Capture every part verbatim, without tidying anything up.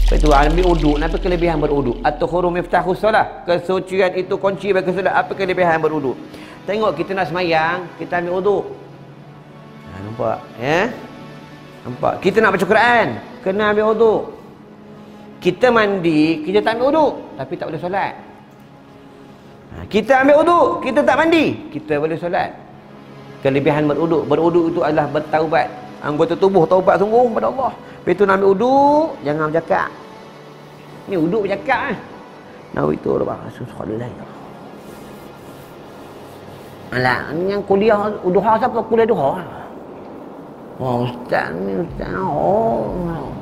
Lepas tu ambil uduk, apa kelebihan beruduk? At-tuhuru miftahus solah. Kesucian itu kunci bagi solat. Apa kelebihan beruduk? Tengok kita nak semayang, kita ambil uduk. Ha, nampak? Ya? Nampak? Kita nak baca Quran, kena ambil uduk. Kita mandi, kita tak ambil uduk, tapi tak boleh solat. Ha, kita ambil uduk, kita tak mandi, kita boleh solat. Kelebihan beruduk. Beruduk itu adalah bertaubat. Anggota tubuh taubat sungguh kepada Allah. Lepas tu nak ambil uduk, jangan bercakap. Ni uduk bercakap eh. Nawaitu rabah Rasulullah. Alah, ni yang kuliah duha siapa kuliah duha? Oh, ustaz ni ustaz. Oh.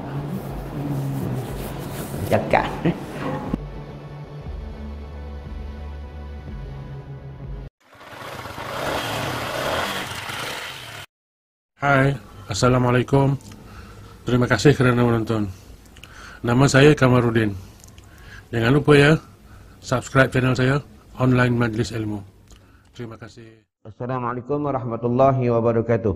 Cakap. Hai, Assalamualaikum. Terima kasih kerana menonton. Nama saya Kamarudin. Jangan lupa ya, subscribe channel saya, Online Majlis Ilmu. Terima kasih. Assalamualaikum warahmatullahi wabarakatuh.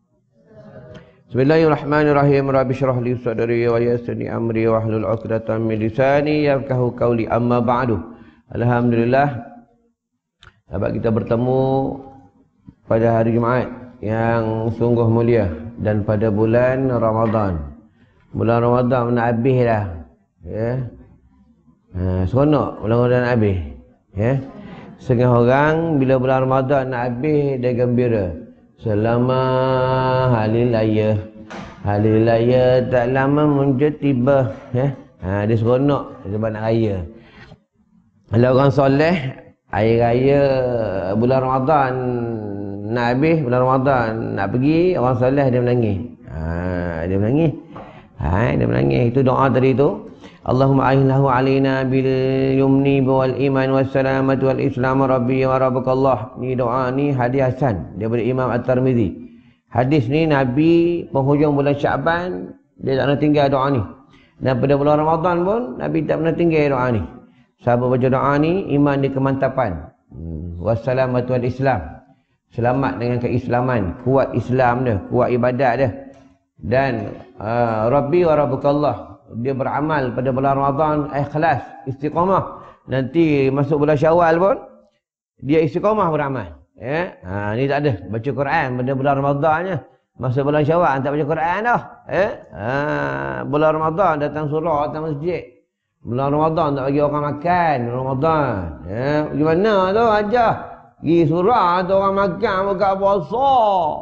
Bismillahirrahmanirrahim. Rabbi syrah li sadri wa yassir li amri wahlul 'uqdatam min lisani yafqahu qawli. Amma ba'du. Alhamdulillah, sahabat kita bertemu pada hari Jumaat yang sungguh mulia dan pada bulan Ramadan. Bulan Ramadan nak habis dah. Ya. Ha, seronok bulan Ramadan nak habis. Ya. Setengah orang bila bulan Ramadan nak habis dia gembira. Selama hari raya, hari raya tak lama muncul tiba. Ya. Ha, dia seronok sebab nak raya. Kalau orang soleh, hari raya bulan Ramadan nak habis, bulan Ramadan nak pergi, orang soleh dia menangis. Ha, dia menangis. Ha, dia menangis. Itu doa tadi tu. Allahumma a'inlahu alaina bil yumni wal iman was salamati wal islam rabbi wa rabbakallah. Ni doa ni hadis hasan daripada Imam At-Tirmizi. Hadis ni Nabi penghujung bulan Syaban dia tak pernah tinggal doa ni. Dan pada bulan Ramadan pun Nabi tak pernah tinggal doa ni. Sahabat baca doa ni, iman dia kemantapan. Hmm. Wassalamatu wal islam. Selamat dengan keislaman, kuat Islam dia, kuat ibadat dia. Dan uh, Rabbi wa rabbukallah, dia beramal pada bulan Ramadan ikhlas, istiqamah. Nanti masuk bulan Syawal pun dia istiqamah beramal. Ya, ha, ni tak ada baca Quran pada bulan Ramadannya. Masuk bulan Syawal tak baca Quran dah. Ya, ha, bulan Ramadan datang surau, datang masjid. Bulan Ramadan tak bagi orang makan Ramadan. Ya, gimana tu aja? Pergi surau tu orang makan buka puasa.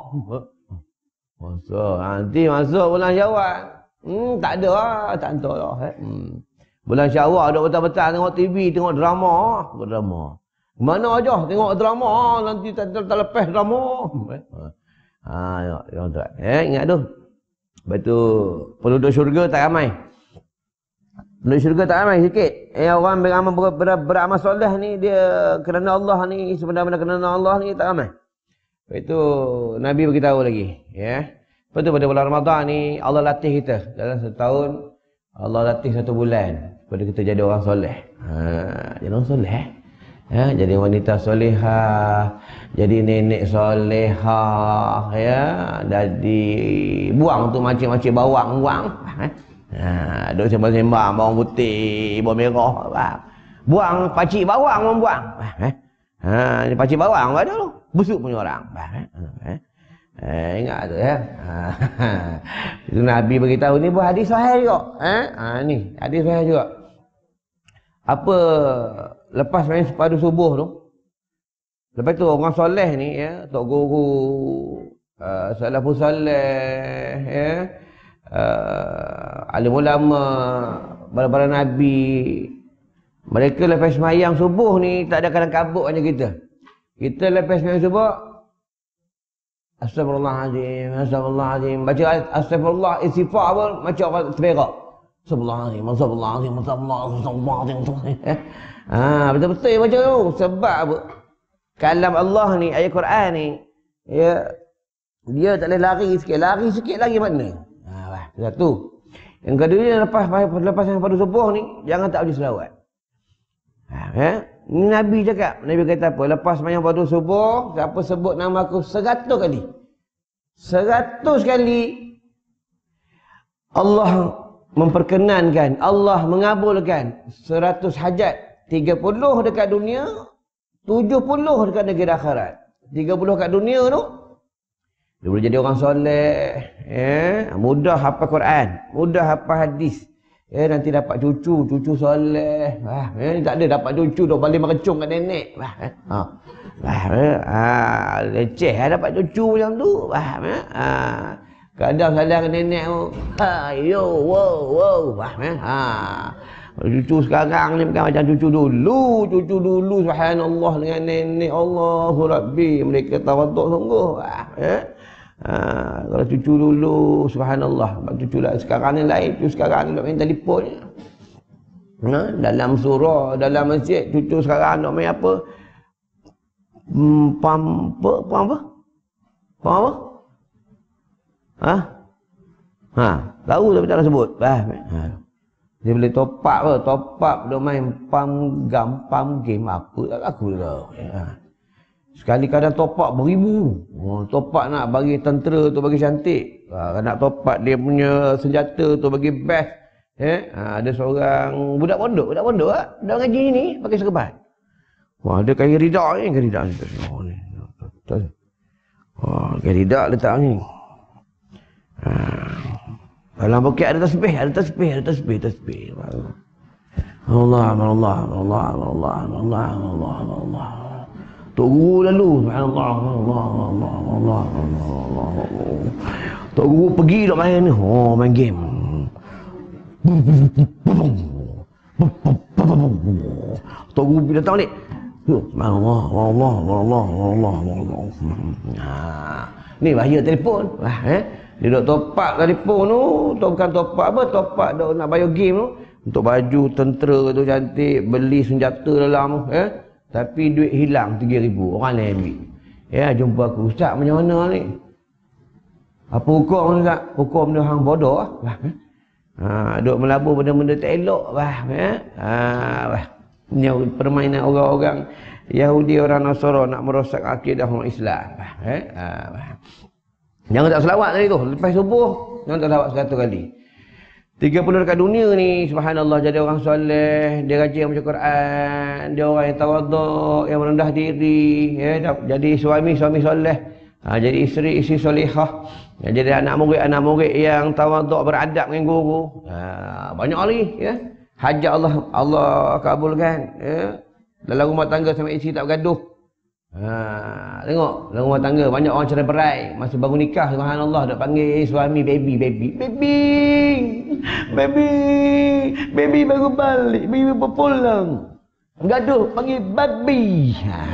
Puasa, nanti masuk bulan Syawal. Hmm, tak ada lah, tak entah lah. Eh. Hmm. Bulan Syawal duduk betul-betul tengok T V, tengok drama. Tengok drama. Mana aja tengok drama, nanti tak terlepas drama. Ha, tengok, tengok tu. Eh, ingat tu. Lepas tu, penduduk syurga tak ramai. Penduduk syurga tak ramai sikit. Eh, orang beramal, ber, ber, beramal soleh ni, dia kerana Allah ni, sebenarnya kerana Allah ni tak ramai. Lepas tu, Nabi beritahu lagi. Ya. Lepas tu pada bulan Ramadan ni Allah latih kita dalam setahun. Allah latih satu bulan pada kita jadi orang soleh. Ha, jadi orang soleh. Ya, jadi wanita solehah, jadi nenek solehah, ya, jadi buang tu macam-macam bawang buang. Ha, duk sembang-sembang bawang putih, bawang merah, bang. Buang pacik bawang orang buang. Ha, ni pacik bawang ada tu. Busuk punya orang. Ha. Eh, ingat tu ya. Ha. Itu Nabi beritahu ni pun hadis sahih juga. Eh? Ha, ni hadis sahih juga. Apa lepas main sepadu subuh tu, lepas tu orang soleh ni ya, tok guru, uh, salafus soleh ya, uh, alim ulama, bala-bala Nabi, mereka lepas sembahyang subuh ni tak ada kadang kabut macam kita. Kita lepas sembahyang subuh, Astagfirullahaladzim, Astagfirullahaladzim. Baca Astagfirullah, istighfar pun macam orang terberak. Astagfirullahaladzim, Astagfirullahaladzim, Astagfirullahaladzim, Astagfirullahaladzim. Ha, betul-betul baca tu. Sebab apa? Kalam Allah ni, ayat Quran ni, ya, dia tak boleh lari sikit. Lari sikit lagi mana? Ha, satu. Yang kedua, lepas lepas pada subuh ni, jangan tak boleh selawat. Ha, ya? Ni Nabi cakap, Nabi kata apa? Lepas sembahyang pada subuh, siapa sebut nama aku seratus kali. Seratus kali Allah memperkenankan, Allah mengabulkan seratus hajat, tiga puluh dekat dunia, tujuh puluh dekat negeri akhirat. tiga puluh kat dunia tu, dia boleh jadi orang soleh, eh, mudah hafal Quran, mudah hafal hadis. Eh, nanti dapat cucu, cucu soleh. Wah, eh, tak ada dapat cucu tu, balik merecung kat nenek. Wah, eh. Ha. Wah, eh, ah, leceh lah dapat cucu macam tu. Wah, eh. Ah. Kadang salah kat nenek tu. Ha, yo, wow, wow. Wah, eh. Ha. Cucu sekarang ni bukan macam cucu dulu. Cucu dulu, subhanallah, dengan nenek. Allahu Rabbi. Mereka tawaduk sungguh. Wah, eh. Ha, kalau cucu dulu, subhanallah. Cucu lah sekarang ni lain. Cucu sekarang ni nak main telefon. Ha, dalam surah, dalam masjid, cucu sekarang nak main apa? Hmm, pam apa? Pam apa? Pam apa? Ha? Ha, tahu tapi tak nak sebut. Ha. Ha. Dia boleh top up ke, top up dia main pam gam, pam game apa tak aku dah. Ha. Sekali kadang top up beribu. Oh, top up nak bagi tentera tu bagi cantik. Ha, nak top up dia punya senjata tu bagi best. Eh, ha, ada seorang budak pondok, budak pondok ah, dah ngaji ni pakai serban. Wah, ada kain ridak ni, kain ridak ni. Oh, ni. Wah, kain ridak letak ni. Ha. Dalam poket ada tasbih, ada tasbih, ada tasbih, tasbih. Allah, Allah, Allah, Allah, Allah, Allah, Allah. Tok Guru lalu, subhanallah, Allah, Allah, Allah, Allah, Allah. Tok Guru pergi nak main ni, oh main game. Tok Guru bila datang balik. Subhanallah, Allah, Allah, Allah, Allah. Ha, ni bahaya telefon. Wah, eh. Dia duk top up telefon tu, tu bukan top up apa, top up duk nak bayar game tu. Untuk baju tentera tu cantik, beli senjata dalam tu, eh. Tapi duit hilang tiga ribu, orang lain ambil. Ya, jumpa aku, Ustaz macam mana ni? Apa hukum Ustaz? Hukum dia hang bodoh lah. Wah, eh. Ha, duk melabur benda-benda tak elok. Wah, eh. Ha, wah. Ini permainan orang-orang Yahudi, orang Nasara nak merosak akidah orang Islam. Wah, eh. Ha, wah. Jangan tak selawat tadi tu. Lepas subuh, jangan tak selawat seratus kali. tiga puluh dekat dunia ni, subhanallah, jadi orang soleh, dia rajin baca Quran, dia orang yang tawaduk, yang merendah diri, ya, jadi suami, suami soleh, ha, jadi isteri, isteri solehah, ya, jadi anak murid, anak murid yang tawaduk beradab dengan guru. Ha, banyak lagi, ya. Hajat Allah, Allah kabulkan, ya. Dalam rumah tangga sama isteri tak bergaduh. Ha, tengok dalam rumah tangga banyak orang cerai berai masa baru nikah, subhanallah, dak panggil suami baby, baby, baby, baby, baby baru balik, baby baru pulang, gaduh panggil baby.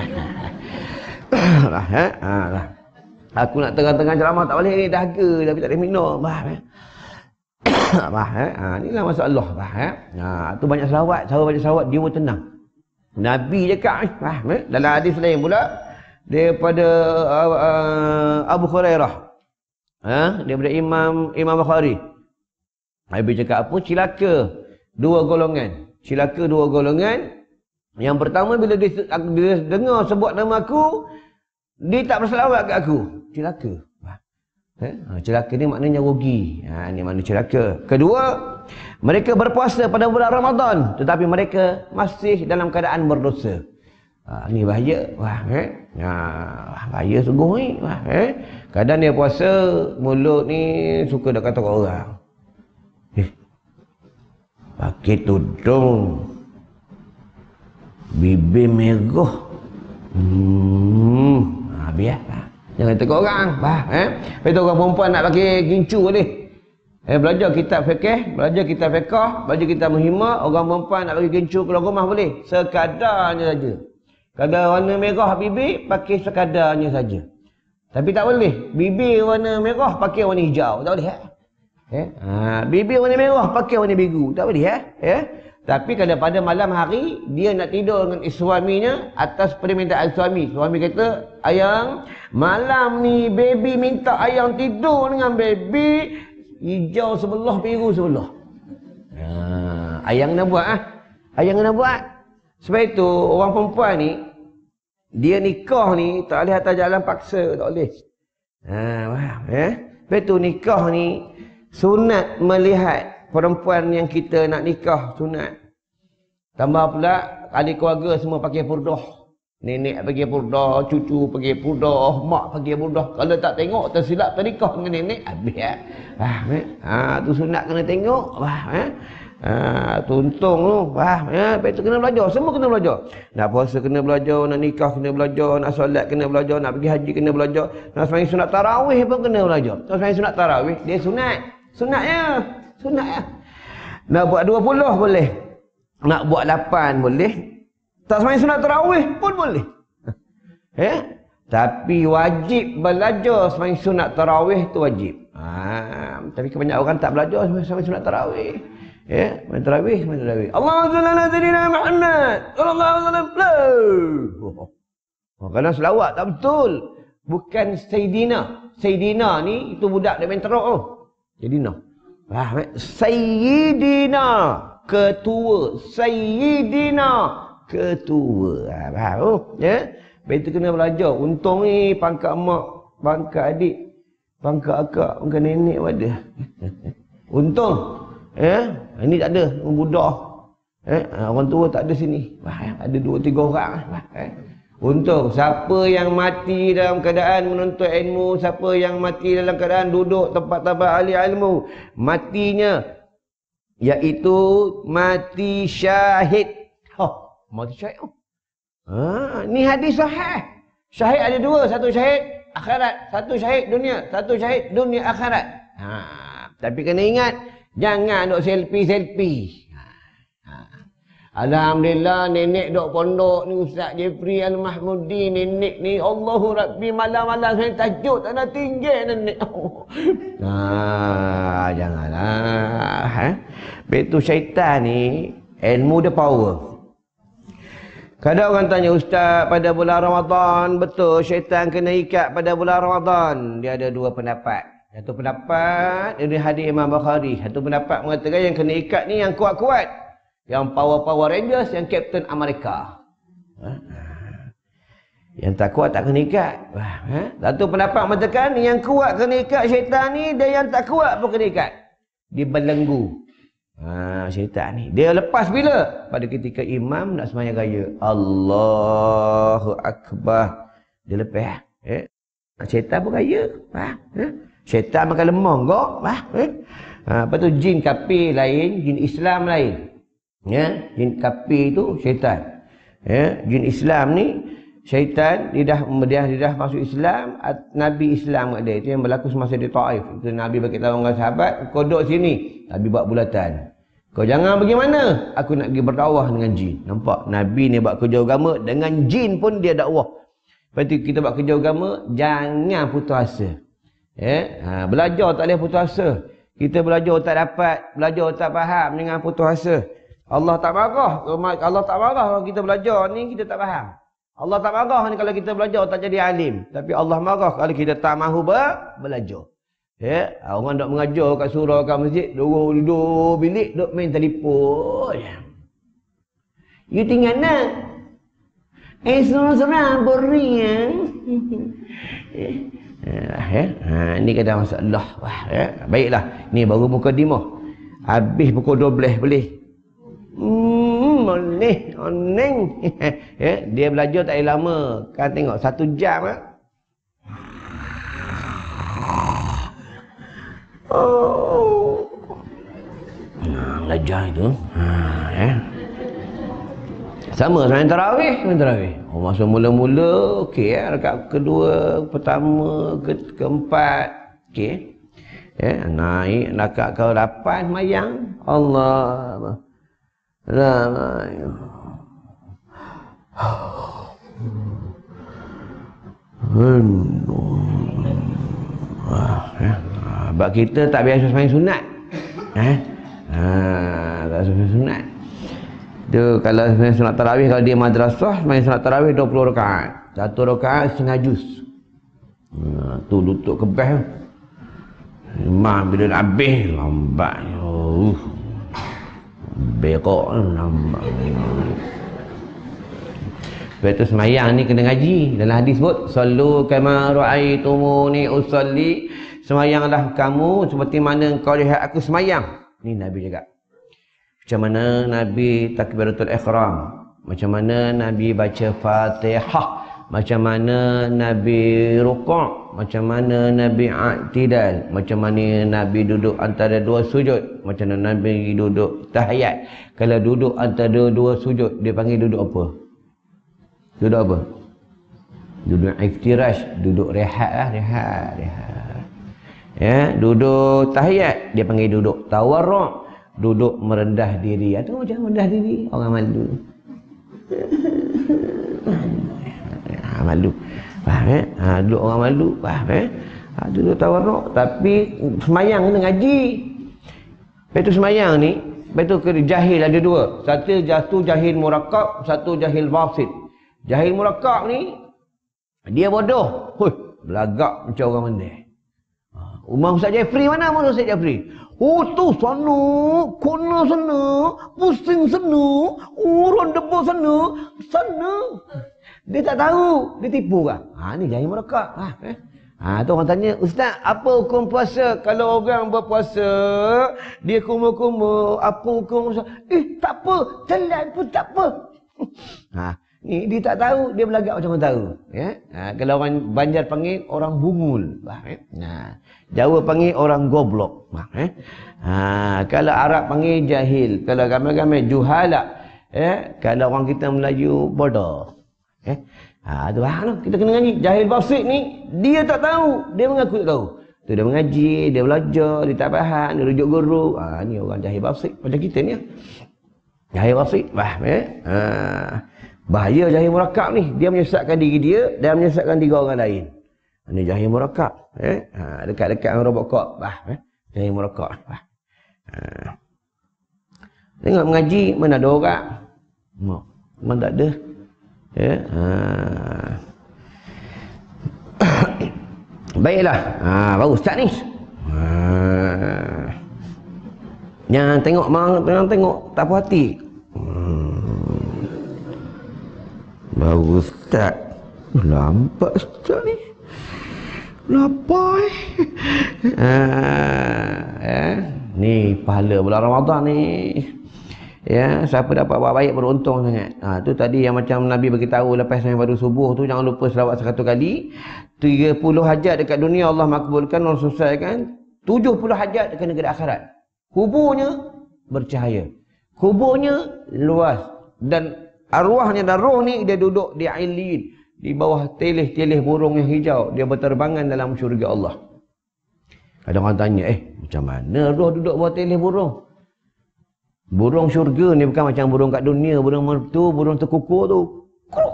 Lah, ha, ha, lah. Aku nak tengah-tengah ceramah tak boleh ni, dahaga tapi tak boleh minum. Bah, eh. Bah, eh. Ha, inilah masalah, bah, eh. Ha, tu banyak selawat, cara banyak selawat dia pun tenang. Nabi cakap ah, eh, dalam hadis lain pula daripada uh, uh, Abu Hurairah, ha, daripada Imam Imam Bukhari. Nabi cakap apa? Cilaka dua golongan. Cilaka dua golongan. Yang pertama, bila dia, dia dengar sebut nama aku, dia tak berselawat kat aku. Cilaka. Eh? Ha, cilaka ni maknanya rugi. Ha, ni makna cilaka. Kedua, mereka berpuasa pada bulan Ramadan tetapi mereka masih dalam keadaan berdosa. Ha, ni bahaya. Wah, eh? Ha, bahaya sungguh ni. Wah, eh? Kadang dia puasa, mulut ni suka dah kata orang. Eh, pakai tudung, bibir merah. Hmm, ha, biar. Jangan tegur orang. Bah, eh? Lepas tu orang perempuan nak pakai gincu boleh. Eh, belajar kitab fikih, belajar kitab fiqh, belajar kitab muhimmah, orang perempuan nak pakai gincu keluar rumah boleh. Sekadarnya saja. Kalau warna merah bibir, pakai sekadarnya saja. Tapi tak boleh. Bibir warna merah, pakai warna hijau. Tak boleh, eh? Eh? Ha, bibir warna merah, pakai warna biru. Tak boleh, eh? Eh? Tapi kalau pada malam hari, dia nak tidur dengan suaminya atas permintaan suami. Suami kata, ayang, malam ni baby minta ayang tidur dengan baby, hijau sebelah, biru sebelah. Ha, ayang nak buat, ah, ayang nak buat. Sebab itu, orang perempuan ni, dia nikah ni, tak boleh atas jalan paksa, tak boleh. Ha, wah, eh? Sebab itu nikah ni, sunat melihat perempuan yang kita nak nikah sunat. Tambah pula ahli keluarga semua pakai purdah. Nenek pakai purdah, cucu pakai purdah, mak pakai purdah. Kalau tak tengok tersilap ternikah dengan nenek, habis ya. Wah, eh? Ha, tu sunat kena tengok. Wah, eh? Ha, tu untung tu. Wah, ya, lepas tu kena belajar, semua kena belajar. Nak puasa kena belajar, nak nikah kena belajar, nak solat kena belajar, nak pergi haji kena belajar, nak sembahyang sunat tarawih pun kena belajar. Nak sembahyang sunat tarawih, dia sunat. Sunatnya, sunatnya. Nak buat dua puluh boleh. Nak buat lapan boleh. Tak sembahyang sunat tarawih pun boleh. Eh? Tapi wajib belajar sembahyang sunat tarawih tu wajib. Ha, tapi kebanyakan orang tak belajar sembahyang sunat tarawih. Ya, sembahyang tarawih, sembahyang tarawih. Allahumma shalli ala sayyidina Muhammad sallallahu alaihi wasallam. Oh, kalau selawat tak betul. Bukan Sayyidina. Sayyidina ni itu budak dia main teruk tu. Sayyidina. Wah, Sayyidina ketua. Sayyidina ketua. Ha, faham tu? Ya. Betul kena belajar. Untung ni pangkat mak, pangkat adik, pangkat akak, pangkat nenek ada. Untung. Ya, ini tak ada budak. Eh, orang tua tak ada sini. Wah, ada dua tiga orang. Wah, eh. Untung siapa yang mati dalam keadaan menuntut ilmu, siapa yang mati dalam keadaan duduk tempat-tempat ahli ilmu, matinya iaitu mati syahid. Oh, mati syahid. Oh. Ha, ni hadis sahih. Syahid ada dua, satu syahid akhirat, satu syahid dunia, satu syahid dunia akhirat. Ha, tapi kena ingat, jangan duk selfie-selfie. Alhamdulillah nenek duk pondok ni Ustaz Jeffrey Al-Mahmudi, nenek ni Allahu Rabbi malam-malam saya tajuk tak nak tinggal nenek. Nah, janganlah. Ha? Betul syaitan ni ilmu dia power. Kadang orang tanya, Ustaz, pada bulan Ramadan betul syaitan kena ikat pada bulan Ramadan? Dia ada dua pendapat. Satu pendapat dari hadis Imam Bukhari, satu pendapat mengatakan yang kena ikat ni yang kuat-kuat. Yang power-power Rangers, yang Captain America. Ha? Yang tak kuat tak kena ikat. Ha? Satu pendapat mengatakan yang kuat kena ikat syaitan ni, dan yang tak kuat pun kena ikat. Dia belenggu. Ha, syaitan ni. Dia lepas bila? Pada ketika imam nak sembahyang raya. Allahu Akbar. Dia lepas. Eh? Syaitan pun raya. Ha? Ha? Syaitan makan lemah kau. Ha? Ha? Lepas tu jin kafir lain, jin Islam lain. Ya, jin kafir itu syaitan. Ya, jin Islam ni syaitan, dia dah dia, dia dah masuk Islam, Nabi Islam kat dia. Itu yang berlaku semasa di Taif. Itu Nabi bagi tahu dengan sahabat, kau duduk sini. Nabi buat bulatan. Kau jangan pergi mana? Aku nak pergi berdakwah dengan jin. Nampak? Nabi ni buat kerja agama, dengan jin pun dia dakwah. Lepas tu kita buat kerja agama, jangan putus asa. Ya, ha, belajar tak boleh putus asa. Kita belajar tak dapat, belajar tak faham dengan putus asa. Allah tak marah. Allah tak marah kalau kita belajar ni kita tak faham. Allah tak marah ni kalau kita belajar tak jadi alim. Tapi Allah marah kalau kita tak mahu belajar. Ya, orang dok mengajar kat surau kat masjid, duduk duduk bilik dok main telefon. You tinggal nak? Eh, senang-senang boring ya. Ya, ha, ni kata masalah. Wah, ya. Baiklah, ni baru mukadimah. Habis pukul dua belas boleh. Hmm, boleh, oneng. Ya, dia belajar tak lama. Kan tengok satu jam ah. Oh. Nah, belajar itu. Ha, ya. Sama sembahyang tarawih, sembahyang tarawih. Oh, masa mula-mula okey ya, rakaat kedua, pertama, ke keempat, okey. Ya, naik rakaat ke lapan sembahyang. Allah. Lama. Sebab kita tak biasa sembahyang sunat. Eh? Ha, tak biasa sembahyang sunat. Tu kalau sembahyang sunat tarawih, kalau dia madrasah, sembahyang sunat tarawih dua puluh rakaat. Satu rakaat setengah juz. Ha, tu lutut kebas. Imam bila nak habis lambat. Oh. Berak nampak. Lepas tu semayang ni kena ngaji. Dalam hadis sebut, sallu kama ra'aitumuni usalli. Semayanglah kamu seperti mana kau lihat aku semayang. Ni Nabi cakap. Macam mana Nabi takbiratul ihram, macam mana Nabi baca Fatihah, macam mana Nabi rukuk, macam mana Nabi i'tidal, macam mana Nabi duduk antara dua sujud, macam mana Nabi duduk tahiyat. Kalau duduk antara dua sujud, dia panggil duduk apa? Duduk apa? Duduk iftirash, duduk rehat lah, rehat, rehat. Ya, duduk tahiyat, dia panggil duduk tawarruk, duduk merendah diri. Atau macam merendah diri, orang malu. Ha, malu. Faham eh? Ha, duduk orang malu, faham eh? Ha, duduk tawarruk, tapi semayang kena ngaji. Lepas tu semayang ni, lepas tu kena jahil ada dua. Satu jatuh jahil murakab, satu jahil wasit. Jahil murakab ni, dia bodoh. Hui, belagak macam orang mandai. Umar Ustaz Jeffrey mana Umar Ustaz Jeffrey? Oh tu sana, kona sana, pusing sana, urun debu sana, sana. Dia tak tahu, dia tipu kan? Ha ni jahil murakab. Ha eh. Ha tu orang tanya, Ustaz, apa hukum puasa kalau orang berpuasa dia kumur-kumur, apa hukum puasa? Eh tak apa, telan pun tak apa. Ha ni dia tak tahu, dia belagak macam mana tahu, ya. Ha, kalau orang Banjar panggil orang bungul, faham eh? Nah, Jawa panggil orang goblok, faham eh? Ha, kalau Arab panggil jahil, kalau ramai-ramai juhala, eh, kalau orang kita Melayu bodoh. Eh? Ha, tu faham, kita kena ngaji. Jahil basit ni dia tak tahu, dia mengaku tak tahu. Tu dia mengaji, dia belajar, dia tak faham, dia rujuk guru. Ha, ni orang jahil basit macam kita ni. Jahil basit, faham eh? Ha, bahaya jahil murakab ni, dia menyesatkan diri dia dan menyesatkan diri orang lain. Ini jahil murakab, eh? Ha, dekat-dekat dengan robot kok, bah, eh? Jahil murakab, bah. Ha. Tengok mengaji mana ada orang. Mak, mana tak ada. Ya. Ha. Baiklah. Ha, baru start ni. Ha. Jangan tengok mang, jangan tengok tak puas hati. Hmm. Baru start. Lambat start ni. Lapar eh. Ah, eh. Ni pahala bulan Ramadan ni. Ya, siapa dapat buat baik beruntung sangat. Ha, tu tadi yang macam Nabi beritahu lepas sembahyang fardu subuh tu, jangan lupa selawat seratus kali. tiga puluh hajat dekat dunia Allah makbulkan, Allah selesaikan. tujuh puluh hajat dekat negeri akhirat. Kuburnya bercahaya. Kuburnya luas. Dan arwahnya dan roh ni dia duduk di Illiyin, di bawah telih-telih burung yang hijau, dia berterbangan dalam syurga Allah. Kadang orang tanya, eh macam mana roh duduk bawah telih burung? Burung syurga ni bukan macam burung kat dunia, burung mertu, burung terkukur tu.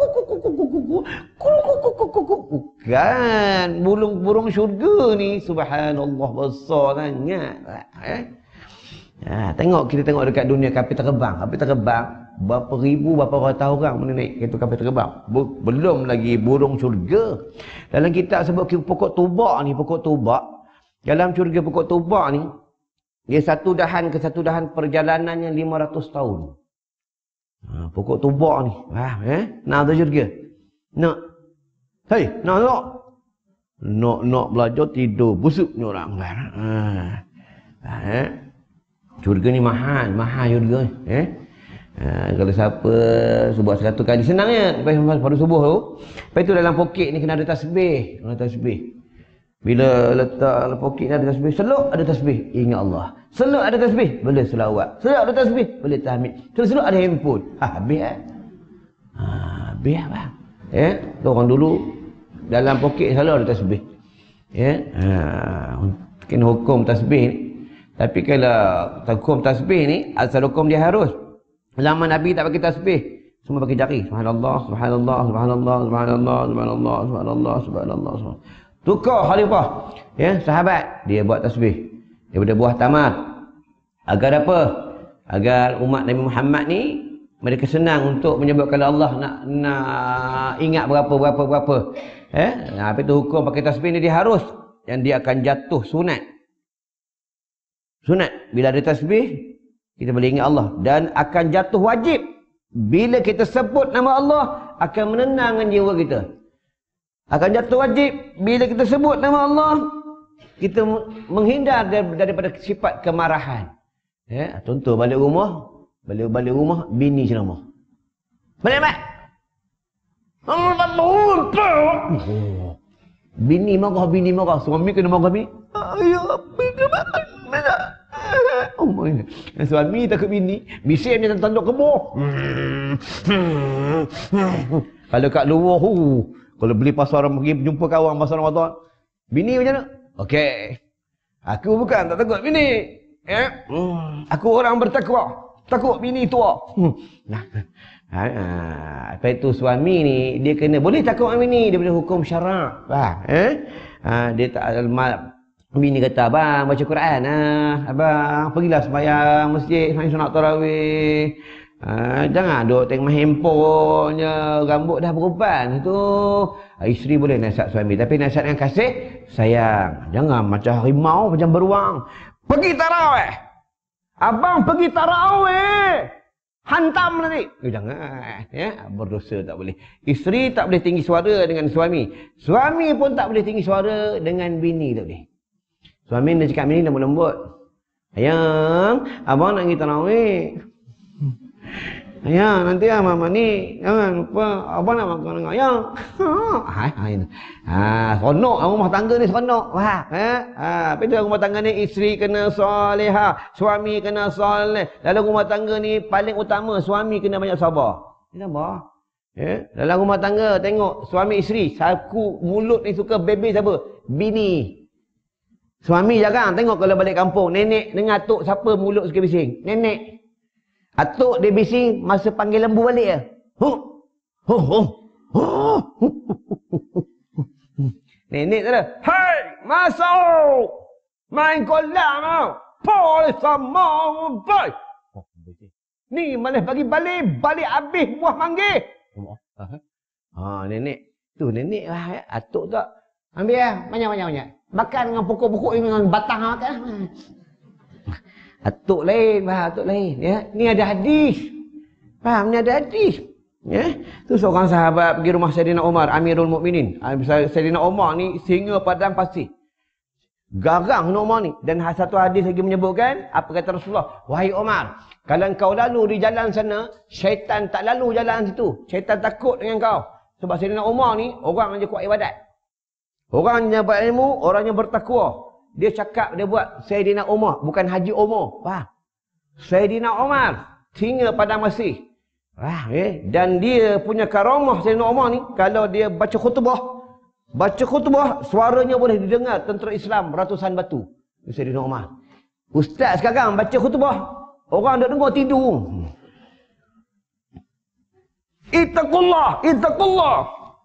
Bukan, burung burung syurga ni subhanallah besar sangat. Eh? Ha, tengok, kita tengok dekat dunia kapal terbang, kapal terbang berapa ribu, berapa ratus orang boleh naik kereta kapal terbang. Belum lagi burung syurga. Dalam kitab sebut pokok tubak ni, pokok tubak. Dalam syurga pokok tubak ni, dia satu dahan ke satu dahan perjalanannya lima ratus tahun. Ha, pokok tubak ni. Faham eh? Nak tu syurga? Nak. Hei, nak nak. Nak nak belajar tidur busuknya orang. Ha. Ha, eh? Syurga ni mahal, mahal syurga ni. Eh? Ha, kalau siapa subuh seratus kali senangnya lepas pada subuh tu. Lepas tu dalam poket ni kena ada tasbih, kena tasbih. Bila letak dalam poket ni ada tasbih, seluk ada tasbih, ingat Allah. Seluk ada tasbih, boleh selawat. Seluk ada tasbih, boleh tahmid. Seluk, seluk ada handphone. Ha, habis eh. Ha, habis apa? Eh, tu orang dulu dalam poket selalu ada tasbih. Ya. Ha, kena hukum tasbih ni. Tapi kalau hukum tasbih ni, asal hukum dia harus. Zaman Nabi tak pakai tasbih, semua pakai jari. Subhanallah, subhanallah, subhanallah, subhanallah, subhanallah, subhanallah, subhanallah. Tukar khalifah, ya, sahabat, dia buat tasbih daripada buah tamar. Agar apa? Agar umat Nabi Muhammad ni mereka senang untuk menyebutkan Allah nak nak ingat berapa berapa berapa. Eh, nah, apa itu hukum pakai tasbih ni dia harus, dan dia akan jatuh sunat. Sunat bila ada tasbih kita boleh ingat Allah, dan akan jatuh wajib bila kita sebut nama Allah, akan menenangkan jiwa kita. Akan jatuh wajib bila kita sebut nama Allah, kita menghindar daripada sifat kemarahan. Ya, contoh balik rumah, balik balik rumah bini ceramah. Balik mak. Oh, bini marah, bini marah, suami kena marah bini. Ayah, bini marah. Oh my. Suami takut bini, bising macam tanduk kebun. Kalau kat luar, hu, kalau beli pasar pergi jumpa kawan pasar Ramadan, bini macam mana? Okey. Aku bukan tak takut bini. Eh? Hmm. Aku orang bertakwa. Takut bini tua. Hmm. Nah. Ha, ha. Apa itu suami ni dia kena boleh takut dengan bini daripada hukum syarak. Faham? Eh? Ha, dia tak mal bini kata abang baca Quran ah. Abang pergilah sembahyang masjid, sembahyang sunat tarawih. Ha, jangan duk tengok handphonenya, rambut dah beruban tu. Ha, isteri boleh nasihat suami tapi nasihat dengan kasih sayang. Jangan macam harimau macam beruang. Pergi tarawih. Abang pergi tarawih. Hantam nanti. Eh, jangan. Ya, berdosa tak boleh. Isteri tak boleh tinggi suara dengan suami. Suami pun tak boleh tinggi suara dengan bini tak boleh. Suami dia cakap bini lembut-lembut. Ayang, abang nak pergi tarawih. Ayang, nanti ah mama ni jangan lupa abang nak makan dengan ayang. Ha, ha, ha, seronok rumah tangga ni seronok. Faham? Ha? Ha, apa tu rumah tangga ni isteri kena solehah, suami kena soleh. Dalam rumah tangga ni paling utama suami kena banyak sabar. Ni sabar. Ya, dalam rumah tangga tengok suami isteri, saku mulut ni suka bebe siapa? Bini. Suami jarang tengok kalau balik kampung, nenek dengar atuk siapa mulut suka bising? Nenek. Atuk dia bising masa panggil lembu balik ya. Huh. Huh. Huh. Huh. Nenek tu dah. Hai, masuk. Main kolam mau. Pol sama boy. Ni malah bagi balik, balik habis buah manggis. Ha, nenek. Tu nenek lah. Atuk tak. Ambil lah. Banyak-banyak banyak. Makan dengan pokok-pokok dengan batang makan. Atuk lain, faham? Atuk lain. Ya, ni ada hadis. Faham? Ni ada hadis. Ya, tu seorang sahabat pergi rumah Sayyidina Umar, Amirul Mukminin. Sayyidina Umar ni singa padang pasir. Garang Umar ni. Dan satu hadis lagi menyebutkan, apa kata Rasulullah? Wahai Umar, kalau kau lalu di jalan sana, syaitan tak lalu jalan situ. Syaitan takut dengan kau. Sebab Sayyidina Umar ni orang yang kuat ibadat. Orang yang berilmu, orang yang bertakwa. Dia cakap, dia buat Sayyidina Umar, bukan Haji Umar. Faham? Sayyidina Umar, singa padang masih. Faham, eh? Dan dia punya karamah Sayyidina Umar ni, kalau dia baca khutbah, baca khutbah, suaranya boleh didengar tentera Islam ratusan batu. Sayyidina Umar. Ustaz sekarang baca khutbah, orang dah dengar tidur. Ittaqullah, ittaqullah.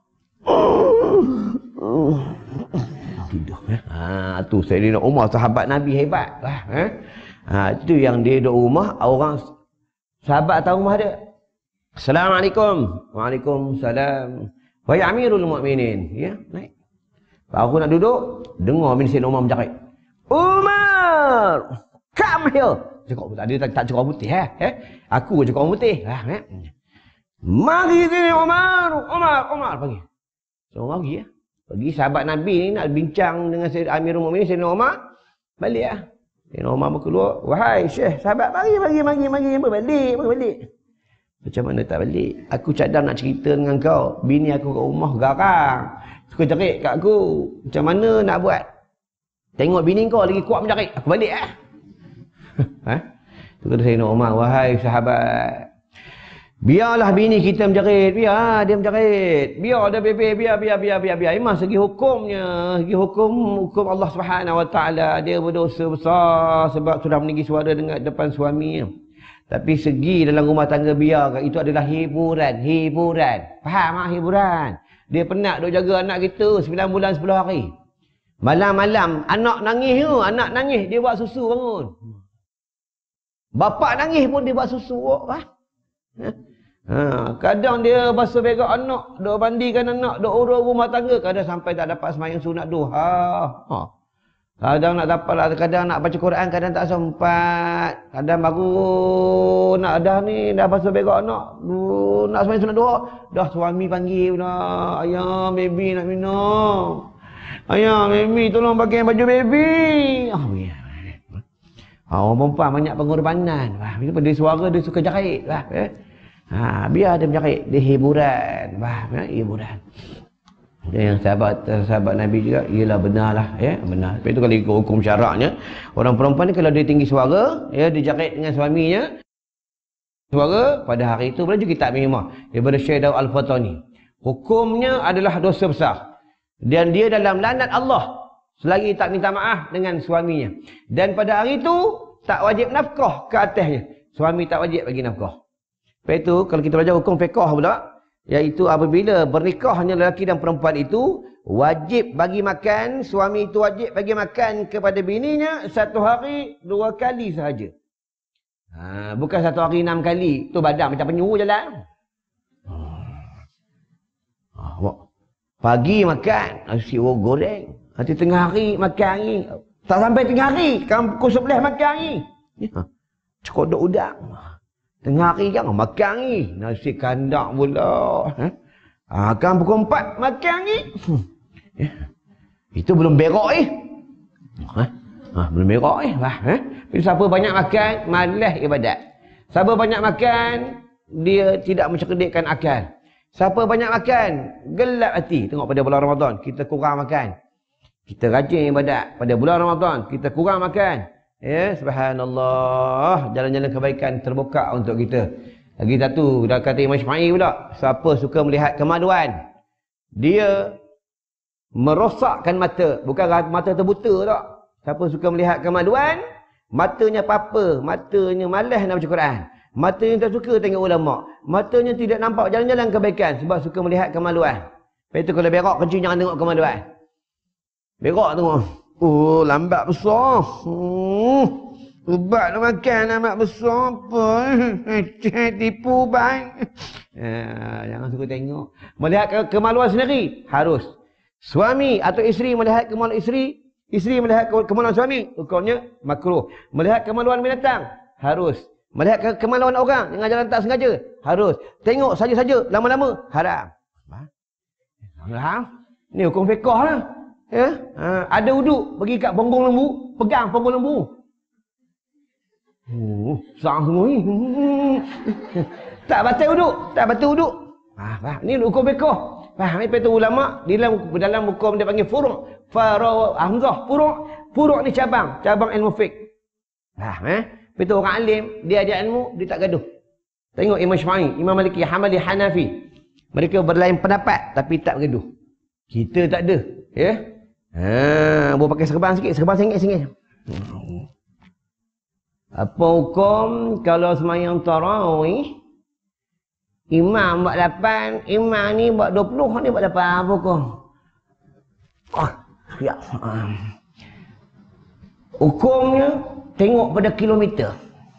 Tidur eh? Ha, tu Sayyidina Umar sahabat Nabi hebat lah eh? Ha, itu yang dia duduk rumah orang sahabat tahu rumah dia. Assalamualaikum. Waalaikumsalam. Wahai Amirul Mukminin. Ya, naik. Aku nak duduk, dengar min Sayyidina Umar bercakap. Umar, come here. Cakap tak dia tak, tak cakap putih eh? eh? Aku cakap putih lah eh? Mari sini Umar, Umar, Umar pergi. So Umar pergi ya. Pergi sahabat Nabi ni nak bincang dengan Amirul Mukminin Sayyidina Umar. Balik lah. Sayyidina Umar berkeluar. Wahai Syekh, sahabat mari, mari, mari, mari. Balik, balik. Macam mana tak balik? Aku cadang nak cerita dengan kau. Bini aku kat rumah garang. Suka cerit kat aku. Macam mana nak buat? Tengok bini kau lagi kuat mencerit. Aku balik lah. Ha? Tu kata Sayyidina Umar. Wahai sahabat. Biarlah bini kita menjerit, biar dia menjerit. Biar dia bebe, biar biar biar biar biar. Memang segi hukumnya, segi hukum hukum Allah Subhanahu Wa Taala dia berdosa besar sebab sudah meninggi suara dengan depan suaminya. Tapi segi dalam rumah tangga biar itu adalah hiburan, hiburan. Faham tak hiburan? Dia penat duk jaga anak kita sembilan bulan sepuluh hari. Malam-malam anak nangis tu, anak nangis dia buat susu bangun. Bapak nangis pun dia buat susu. Wah. Ha, kadang dia basuh berak anak, duk mandikan anak, duk urus rumah tangga, kadang sampai tak dapat sembahyang sunat duha. Ha. Kadang nak dapat lah, kadang nak baca Quran, kadang tak sempat. Kadang baru nak dah ni, dah basuh berak anak, nak sembahyang sunat duha, dah suami panggil dah, ayah baby nak minum. Ayah baby tolong pakai baju baby. Oh, ya. Ha, orang perempuan banyak pengorbanan. Wah, bila dia suara dia suka jahit. Wah, eh. Ha, biar dia menjahit, dia hiburan. Wah, eh, hiburan. Dan yang sahabat sahabat Nabi juga, ialah benarlah, ya, benar. Tapi itu kalau ikut hukum syaraknya, orang perempuan ni kalau dia tinggi suara, ya, dia jahit dengan suaminya, suara, pada hari itu belajar kitab Mimah daripada Syekh Daud Al-Fatani. Hukumnya adalah dosa besar. Dan dia dalam laknat Allah selagi tak minta maaf dengan suaminya. Dan pada hari itu tak wajib nafkah ke atasnya. Suami tak wajib bagi nafkah. Lepas itu kalau kita belajar hukum fiqh pula, iaitu apabila bernikahnya lelaki dan perempuan itu wajib bagi makan, suami itu wajib bagi makan kepada bininya satu hari dua kali sahaja. Ha, bukan satu hari enam kali. Tu badan macam penyu jalan. Ha, pagi makan nasi goreng. Nanti tengah hari makan ni. Tak sampai tengah hari. Kan pukul sebelas makan ni. Ya. Cekodok udang. Tengah hari kan makan ni. Nasi kandak pula. Ha, kan pukul empat makan ni. Ya. Itu belum berak eh. Ha? Ha, belum berak eh. Wah, ha? Siapa banyak makan, malas ibadat. Siapa banyak makan, dia tidak mencerdikkan akal. Siapa banyak makan, gelap hati. Tengok pada bulan Ramadan, kita kurang makan. Kita rajin ibadat. Pada bulan Ramadan, kita kurang makan. Ya, subhanallah. Jalan-jalan kebaikan terbuka untuk kita. Lagi satu, dah kata Imam Syafi'i pula. Siapa suka melihat kemaluan, dia merosakkan mata. Bukan mata terbuta tak. Siapa suka melihat kemaluan, matanya apa-apa. Matanya malas nak baca Quran. Matanya tak suka tengok ulama. Matanya tidak nampak jalan-jalan kebaikan sebab suka melihat kemaluan. Lepas itu kalau berak kecil jangan tengok kemaluan. Berak tengok. Oh, lambat besar. Hmm. Ubat nak makan amat besar apa. Tipu bang. Ya, jangan suka tengok. Melihat ke kemaluan sendiri harus. Suami atau isteri melihat kemaluan isteri, isteri melihat kemaluan suami, hukumnya makruh. Melihat kemaluan binatang harus. Melihat ke kemaluan orang dengan jalan tak sengaja harus. Tengok saja-saja lama-lama haram. Haram. Ni hukum fiqh lah. Ya? Ha, ada wuduk pergi kat punggung lembu, pegang punggung lembu. Oh, sang semua ni. Tak batal wuduk, tak batal wuduk. Ah, faham. Ni hukum fiqh. Faham apa itu ulama di dalam dalam hukum dia panggil furu', faro hamzah, furu'. Furu' ni cabang, cabang ilmu fiqh. Faham eh? Betul orang alim, dia ajar ilmu, dia tak gaduh. Tengok Imam Syafi'i, Imam Maliki, Hambali, Hanafi. Mereka berlain pendapat tapi tak bergaduh. Kita tak ada, ya. Ha, boleh pakai serban sikit, serban sengit-sengit. Apa hukum kalau semayang tarawih, imam buat lapan, imam ni buat dua puluh, ni buat lapan, apa hukum? Oh, ya. Hukumnya tengok pada kilometer.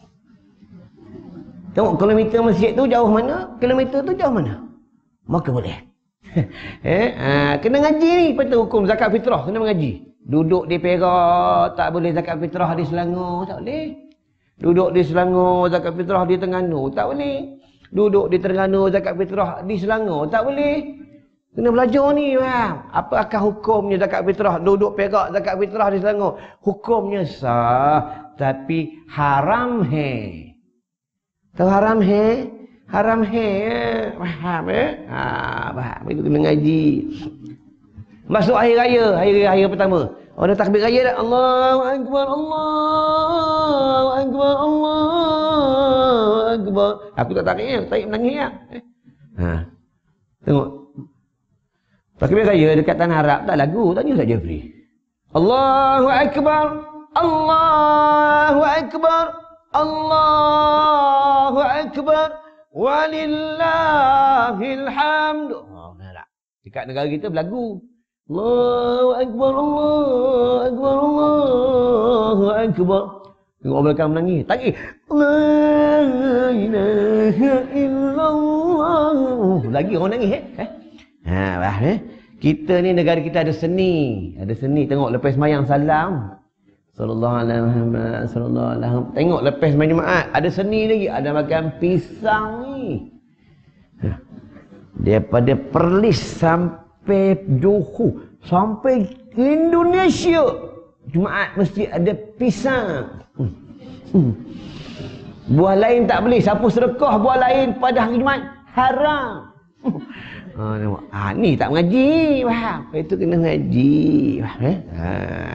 Tengok kilometer masjid tu jauh mana, kilometer tu jauh mana. Maka boleh. eh, ha, kena ngaji ni, betul hukum zakat fitrah, kena mengaji. Duduk di Perak, tak boleh zakat fitrah di Selangor, tak boleh. Duduk di Selangor, zakat fitrah di Terengganu, tak boleh. Duduk di Terengganu, zakat fitrah di Selangor, tak boleh. Kena belajar ni, faham? Apakah hukumnya zakat fitrah? Duduk Perak, zakat fitrah di Selangor. Hukumnya sah, tapi haram he. Tahu haram he? Haram he. Faham eh? Ha, faham. Itu kena ngaji. Masuk hari raya, hari raya pertama. Orang takbir raya dah. Allahu Akbar, Allahu Akbar, Allahu Akbar. Aku tak tarik, tarik menangis ya. Ha. Tengok. Takbir raya dekat tanah Arab tak lagu, tanya saja free. Allahu Akbar, Allahu Akbar, Allahu Akbar, walillahil hamd. Oh, tak. Dekat negara kita berlagu. Allahu Akbar, Allahu Akbar, Allahu Akbar. Tengok orang belakang menangis. Takbir. La ilaha illallah. Lagi orang nangis eh? eh? Ha, bah, eh? Kita ni negara kita ada seni, ada seni. Tengok lepas mayang salam, sallallahu alaihi wasallam, sallallahu alaihi wasallam. Tengok lepas main Jumaat ada seni lagi, ada makan pisang ni. Ha. Daripada Perlis sampai Johor, sampai Indonesia, Jumaat mesti ada pisang. Hmm. Hmm. Buah lain tak boleh. Siapa sedekah buah lain pada hari Jumaat, haram. Ha, nampak. Ha, ni tak mengaji, faham? Itu kena mengaji, faham? Eh? Ha.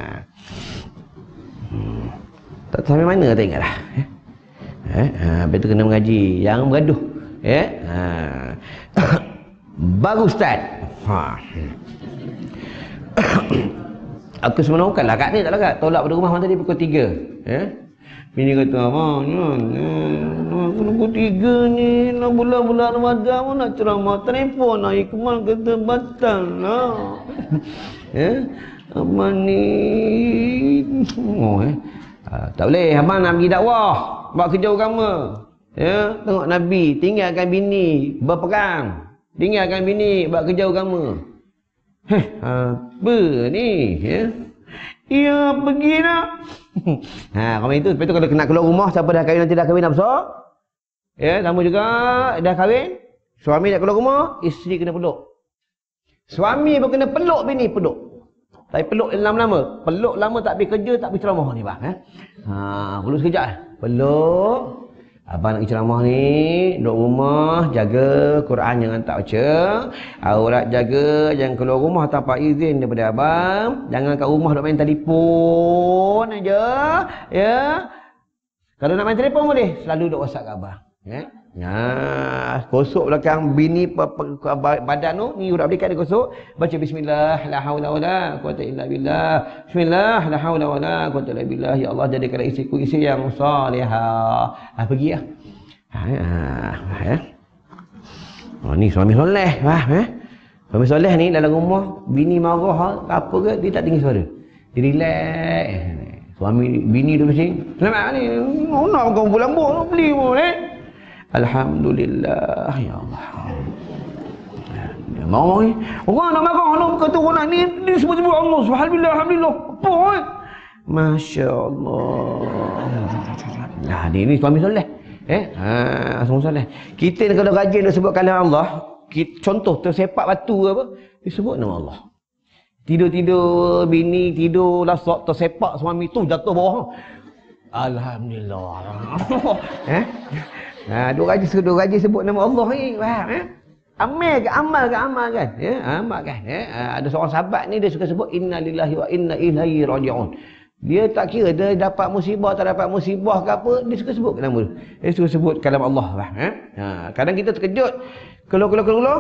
Hmm. Tak sampai mana tak ingatlah. Eh? Eh? Ha, itu kena mengaji. Jangan bergaduh. Eh? Ha. Baru start. Ha. Aku sebenarnya bukanlah kat ni, tak lah kat. Tolak pada rumah tadi pukul tiga. Eh? Bini kata, mana aku pukul tiga ni, nak bulan-bulan Ramadan pun nak ceramah. Telefon nak Ikmal kata batal lah. Eh? Abang ni... Oh, eh? Ha, tak boleh, abang nak pergi dakwah. Buat kerja agama. Ya? Tengok Nabi, tinggalkan bini, berperang. Tinggalkan bini, buat kerja agama. Heh, apa ni? Ya, ya pergi nak. Ha, kalau itu, lepas tu kalau nak keluar rumah, siapa dah kahwin nanti dah kahwin dah besar. Ya, sama juga dah kahwin. Suami nak keluar rumah, isteri kena peluk. Suami pun kena peluk bini, peluk. Tapi peluk lama-lama. Peluk lama tak pergi kerja, tak pergi ceramah ni bang. Eh? Ha, peluk sekejap. Peluk. Abang nak pergi ceramah ni, duduk rumah, jaga Quran jangan tak baca. Aurat jaga, jangan keluar rumah tanpa izin daripada abang. Jangan kat rumah duduk main telefon aja. Ya. Kalau nak main telefon boleh, selalu duduk WhatsApp kat abang. Ya. Nah, kosok belakang bini badan tu, ni urat belikat dia kosok, baca bismillah la haula wala quwata illa billah. Bismillah la haula wala quwata illa billah. Ya Allah, jadikanlah isiku isi yang salihah. Ah, pergi ah. Ha, ha, ya. Oh, ni suami soleh, faham eh? Suami soleh ni dalam rumah bini marah apa ke dia tak tinggi suara. Dia relax. Suami bini tu mesti, "Selamat ni, nak kau bulan bok beli pun eh." Alhamdulillah, ya Allah. Dia mau ni, orang nak marah, nak kata orang ni dia sebut-sebut Allah, subhanallah, alhamdulillah. Apa eh? Masya-Allah. Nah, dia ni suami soleh. Eh, ha, suami soleh. Kita ni kalau rajin nak sebut kalam Allah, kita, contoh tersepak batu apa, disebut nama Allah. Tidur-tidur bini tidur lasak tersepak suami tu jatuh bawah. Alhamdulillah. Eh? Ha, dua rajin dua rajin sebut nama Allah ni, faham eh? Amal ke amal ke amal kan? Ya, amal kan. Ya, ada seorang sahabat ni dia suka sebut innalillahi wa inna ilaihi raji'un. Dia tak kira dia dapat musibah tak dapat musibah ke apa, dia suka sebut nama tu. Dia suka sebut kalam Allah, faham eh? Ha, kadang kita terkejut keluar-keluar-keluar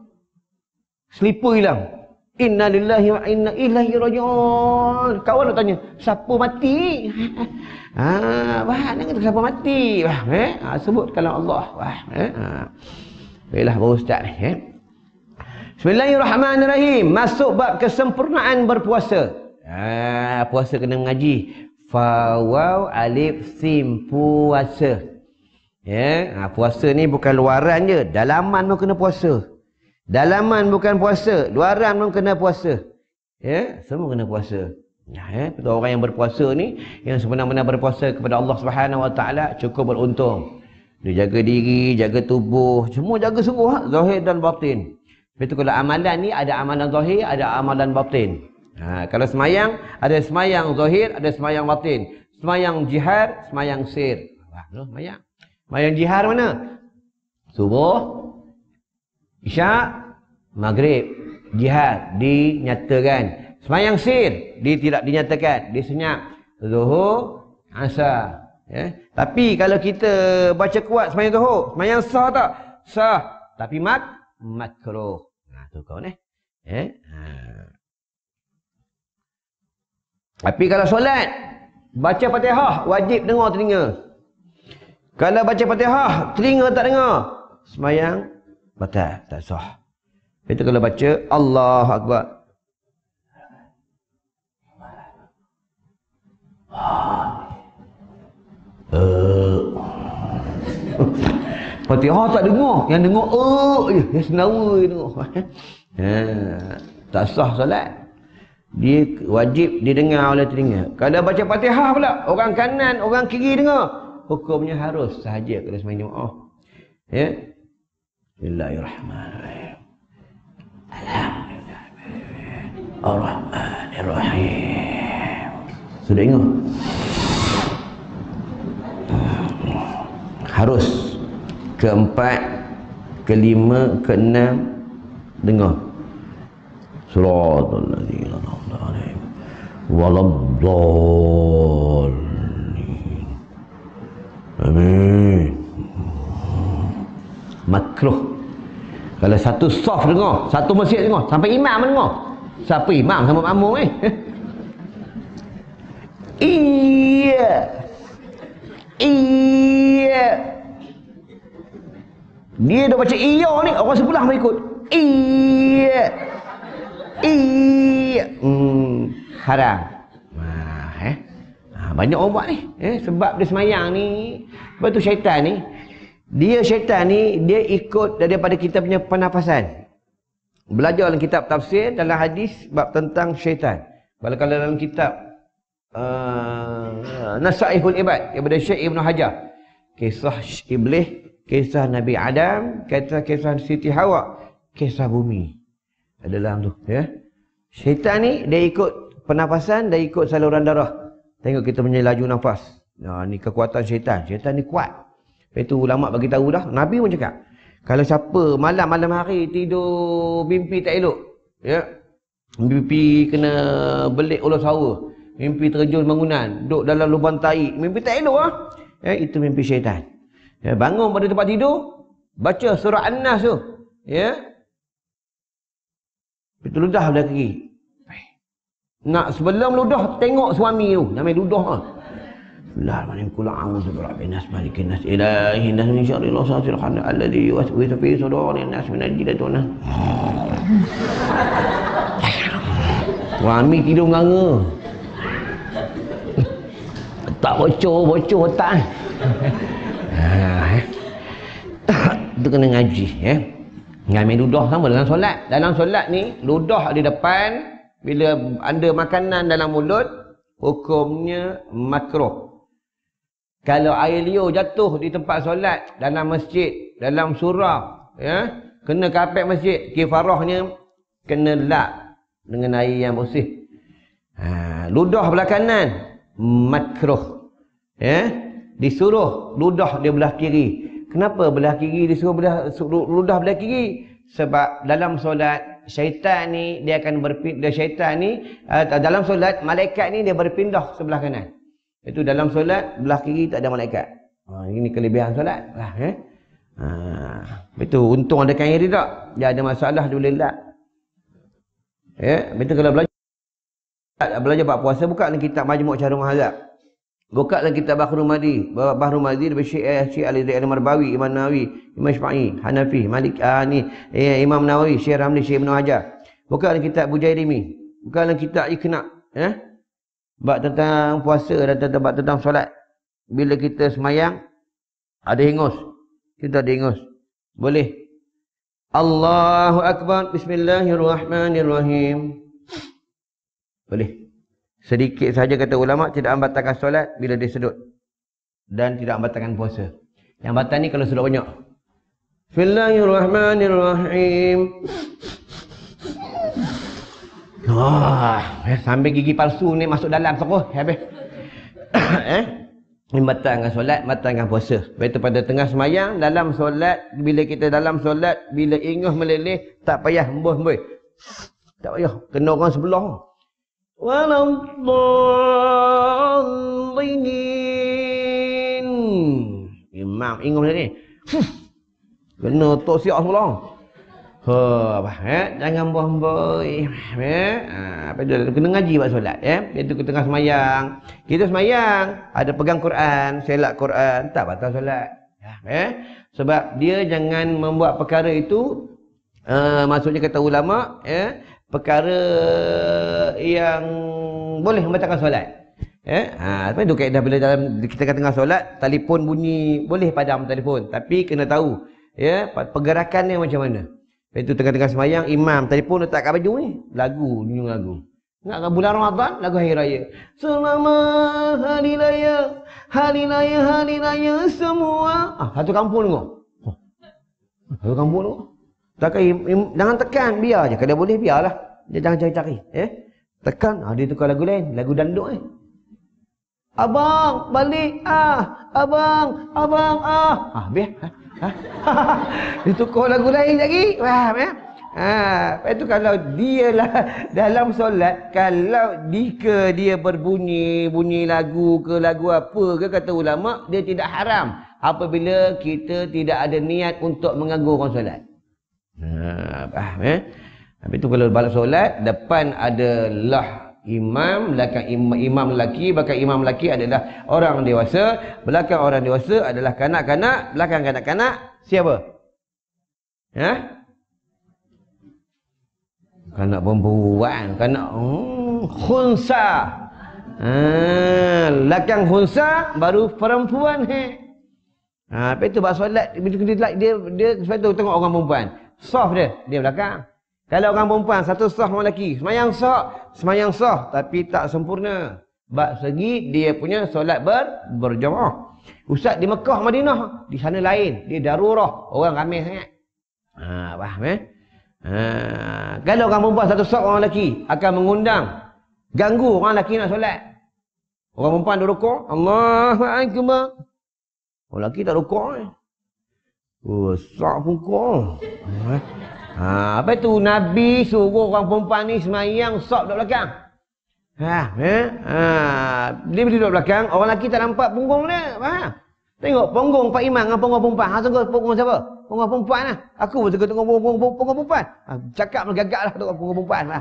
selipar hilang. Innalillahi wa inna ilaihi raji'un. Kawan nak tanya, siapa mati? Ha, wah, nak kata siapa mati? Wah, eh? Ha, sebut kalam Allah. Wah, eh? Ha. Baiklah baru start ni, eh? Bismillahirrahmanirrahim. Masuk bab kesempurnaan berpuasa. Ha, puasa kena mengaji. Fa waw alif sim puasa. Ya, ha, puasa ni bukan luaran je, dalaman pun kena puasa. Dalaman bukan puasa, luaran pun kena puasa. Ya, semua kena puasa. Ya, eh, orang yang berpuasa ni, yang sebenar-benar berpuasa kepada Allah Subhanahu Wa Taala cukup beruntung. Dia jaga diri, jaga tubuh, semua jaga semua, zahir dan batin. Betul, kalau amalan ni ada amalan zahir, ada amalan batin. Ha, kalau semayang, ada semayang zahir, ada semayang batin. Semayang jihar, semayang sir. Wah, tu semayang. Semayang jihar mana? Subuh, Isyak, Maghrib, jihad dinyatakan. Semayang sir dia tidak dinyatakan, dia senyap. Zuhur, Asar. Ya. Tapi kalau kita baca kuat semayang zuhur, semayang sah tak? Sah. Tapi mak makruh. Nah, tu kau ni. Ya. Ha. Tapi kalau solat, baca Fatihah wajib dengar telinga. Kalau baca Fatihah telinga tak dengar, semayang batal, tak sah. Itu kalau baca Allahu Akbar. Uh. Fatihah tak dengar, yang dengar uh je, yang senawa je dengar. Ha, tak sah solat. Dia wajib didengar oleh telinga. Kalau baca Fatihah pula, orang kanan, orang kiri dengar, hukumnya harus sahaja kalau semayang jemaah. Ya. Bismillahirrahmanirrahim. Alhamdulillah. Ar-Rahmanirrahim. Sudah ingat? harus. Keempat, kelima, keenam, dengar. Suratul ladzina an'amta 'alaihim waladdallin. Amin. Makruh. Kalau satu soft dengar, satu masjid dengar, sampai imam dengar. Siapa imam sama makmum eh? Iya. Iya. Dia dah baca iya ni, orang sebelah mau ikut. Iya. Iya. Hmm, haram. Nah, eh. Ha, banyak orang buat ni, eh sebab dia semayang ni. Sebab tu syaitan ni, dia syaitan ni dia ikut daripada kita punya pernafasan. Belajar dalam kitab tafsir, dalam hadis bab tentang syaitan. Kalau kalau dalam kitab uh, Nasaihul Ibad daripada Syekh Ibn Hajar, kisah iblis, kisah Nabi Adam, kisah-kisah Siti Hawa, kisah bumi. Ada dalam tu, ya. Syaitan ni dia ikut pernafasan, dia ikut saluran darah. Tengok kita punya laju nafas. Nah, ni kekuatan syaitan. Syaitan ni kuat. Lepas tu ulama bagi tahu dah, Nabi pun cakap, kalau siapa malam-malam hari tidur mimpi tak elok, ya. Mimpi kena belik ular sawa, mimpi terjun bangunan, duduk dalam lubang tai, mimpi tak elok ah. Ya, itu mimpi syaitan. Ya, bangun pada tempat tidur, baca surah An-Nas tu, ya. Betul ludah belah kiri. Nak sebelum ludah tengok suami tu, namanya ludah ah. Bismillahirrahmanirrahim. Qul a'udzu birabbin nas, malikin nas, ilahin nas, min syarril waswasil khannas alladzi yuwaswisu fi sudurin nas minal jinnati wan nas. Suami tidur nganga. Tak bocor-bocor tak. Ha, itu kena ngaji, ya. Ngambil ludah sama dalam solat. Dalam solat ni, ludah di depan, bila anda makanan dalam mulut, hukumnya makruh. Kalau air liur jatuh di tempat solat, dalam masjid, dalam surau, ya, kena kapet masjid, kifarahnya kena lap dengan air yang bersih. Ha, ludah belah kanan, makruh. Ya, disuruh ludah dia belah kiri. Kenapa belah kiri disuruh belah ludah belah kiri? Sebab dalam solat syaitan ni dia akan berpindah, syaitan ni uh, dalam solat malaikat ni dia berpindah sebelah kanan. Itu dalam solat belah kiri tak ada malaikat. Ha, ini kelebihan solat lah, eh. Ha, betul, untung ada kain ridak. Dia ada masalah dia boleh lap. Ya, betul. Kalau belajar belajar bab puasa, buka dalam kitab Majmu' Syahrul Muhadzab. Buka dalam kitab Bahrul Madi, Bahrul Madi daripada Syekh Syekh Ali Zaid Al-Marbawi, Imam Nawawi, Imam Syafi'i, Hanafi, Malik, ah ni eh, Imam Nawawi, Syekh Ramli, Syekh Ibn Hajar. Buka dalam kitab Bujairimi, buka dalam kitab Iqna', ya. Bab tentang puasa dan tentang bab tentang solat. Bila kita semayang ada hingus, kita ada hingus, boleh Allahu Akbar, Bismillahirrahmanirrahim, boleh. Sedikit saja kata ulama, tidak membatalkan solat bila dia sedut, dan tidak membatalkan puasa. Yang batal ni kalau sedut banyak. Bismillahirrahmanirrahim. Wah, eh, sampai gigi palsu ni masuk dalam terus habis. Eh, membatalkan solat, membatalkan puasa. Lepas itu pada tengah semayang, dalam solat, bila kita dalam solat, bila ingus meleleh, tak payah hembus-hembus. Tak payah, kena orang sebelah. Waladdallin. Imam ingus ni. Kena tok siap sebelah. Ha, apa eh? Jangan buang-buang. Eh? Ha, apa dia kena ngaji buat solat, ya. Itu ke tengah semayang. Kita semayang, ada pegang Quran, selak Quran, tak batal solat. Ya, eh? Sebab dia jangan membuat perkara itu, uh, maksudnya kata ulama, ya, perkara yang boleh membatalkan solat. Ya, ha, apa itu kaedah bila dalam kita tengah solat, telefon bunyi, boleh padam telefon, tapi kena tahu, ya, pergerakannya macam mana. Itu tengah-tengah semayang, imam telefon letak kat baju ni, lagu, nyanyi lagu. Ingat bulan Ramadan, lagu hari raya. Selamat hari raya, hari raya, hari raya semua. Ah, satu kampung tengok. Oh, satu kampung tengok. Takkan, jangan tekan, biar je. Kalau boleh, biarlah. Dia jangan cari-cari. Eh? Tekan, ah, dia tukar lagu lain, lagu danduk ni. Abang, balik ah. Abang, abang ah. Ah, habis. Ha? Ha? Dia tukar lagu lain lagi. Faham ya? Ha, lepas tu kalau dia lah dalam solat, kalau jika dia berbunyi bunyi lagu ke lagu apa ke, kata ulama, dia tidak haram apabila kita tidak ada niat untuk mengganggu orang solat. Ha, faham ya? Habis tu kalau balik solat, depan adalah imam, belakang imam, imam lelaki, belakang imam lelaki adalah orang dewasa, belakang orang dewasa adalah kanak-kanak, belakang kanak-kanak siapa? Ha? Kanak perempuan, kanak hmm, khunsa. Ha, belakang khunsa baru perempuan. He. Ha, lepas tu bab solat dia dia dia sebab tu tengok orang perempuan. Saf dia, dia belakang. Kalau orang perempuan satu saf orang lelaki, semayang sah, semayang sah tapi tak sempurna. Bab segi dia punya solat ber, berjamaah. Ustaz di Mekah, Madinah, di sana lain, dia darurah, orang ramai sangat. Ha, faham eh? Ha, kalau orang perempuan satu saf orang lelaki akan mengundang, ganggu orang lelaki nak solat. Orang perempuan duduk rukuk, Allahu Akbar. Orang lelaki tak rukuk eh. Oh, saf rukuk. Ha, apa tu Nabi suruh orang perempuan ni semayang saf dekat belakang. Ha, eh? Ha, dia duduk belakang, orang lelaki tak nampak punggung dia. Faham? Tengok punggung Pak Imam dengan punggung perempuan. Ha, tengok punggung siapa? Punggung perempuan lah. Aku pun tengok tengok punggung, punggung, punggung perempuan. Ha, cakap menggagak lah tengok punggung perempuan lah.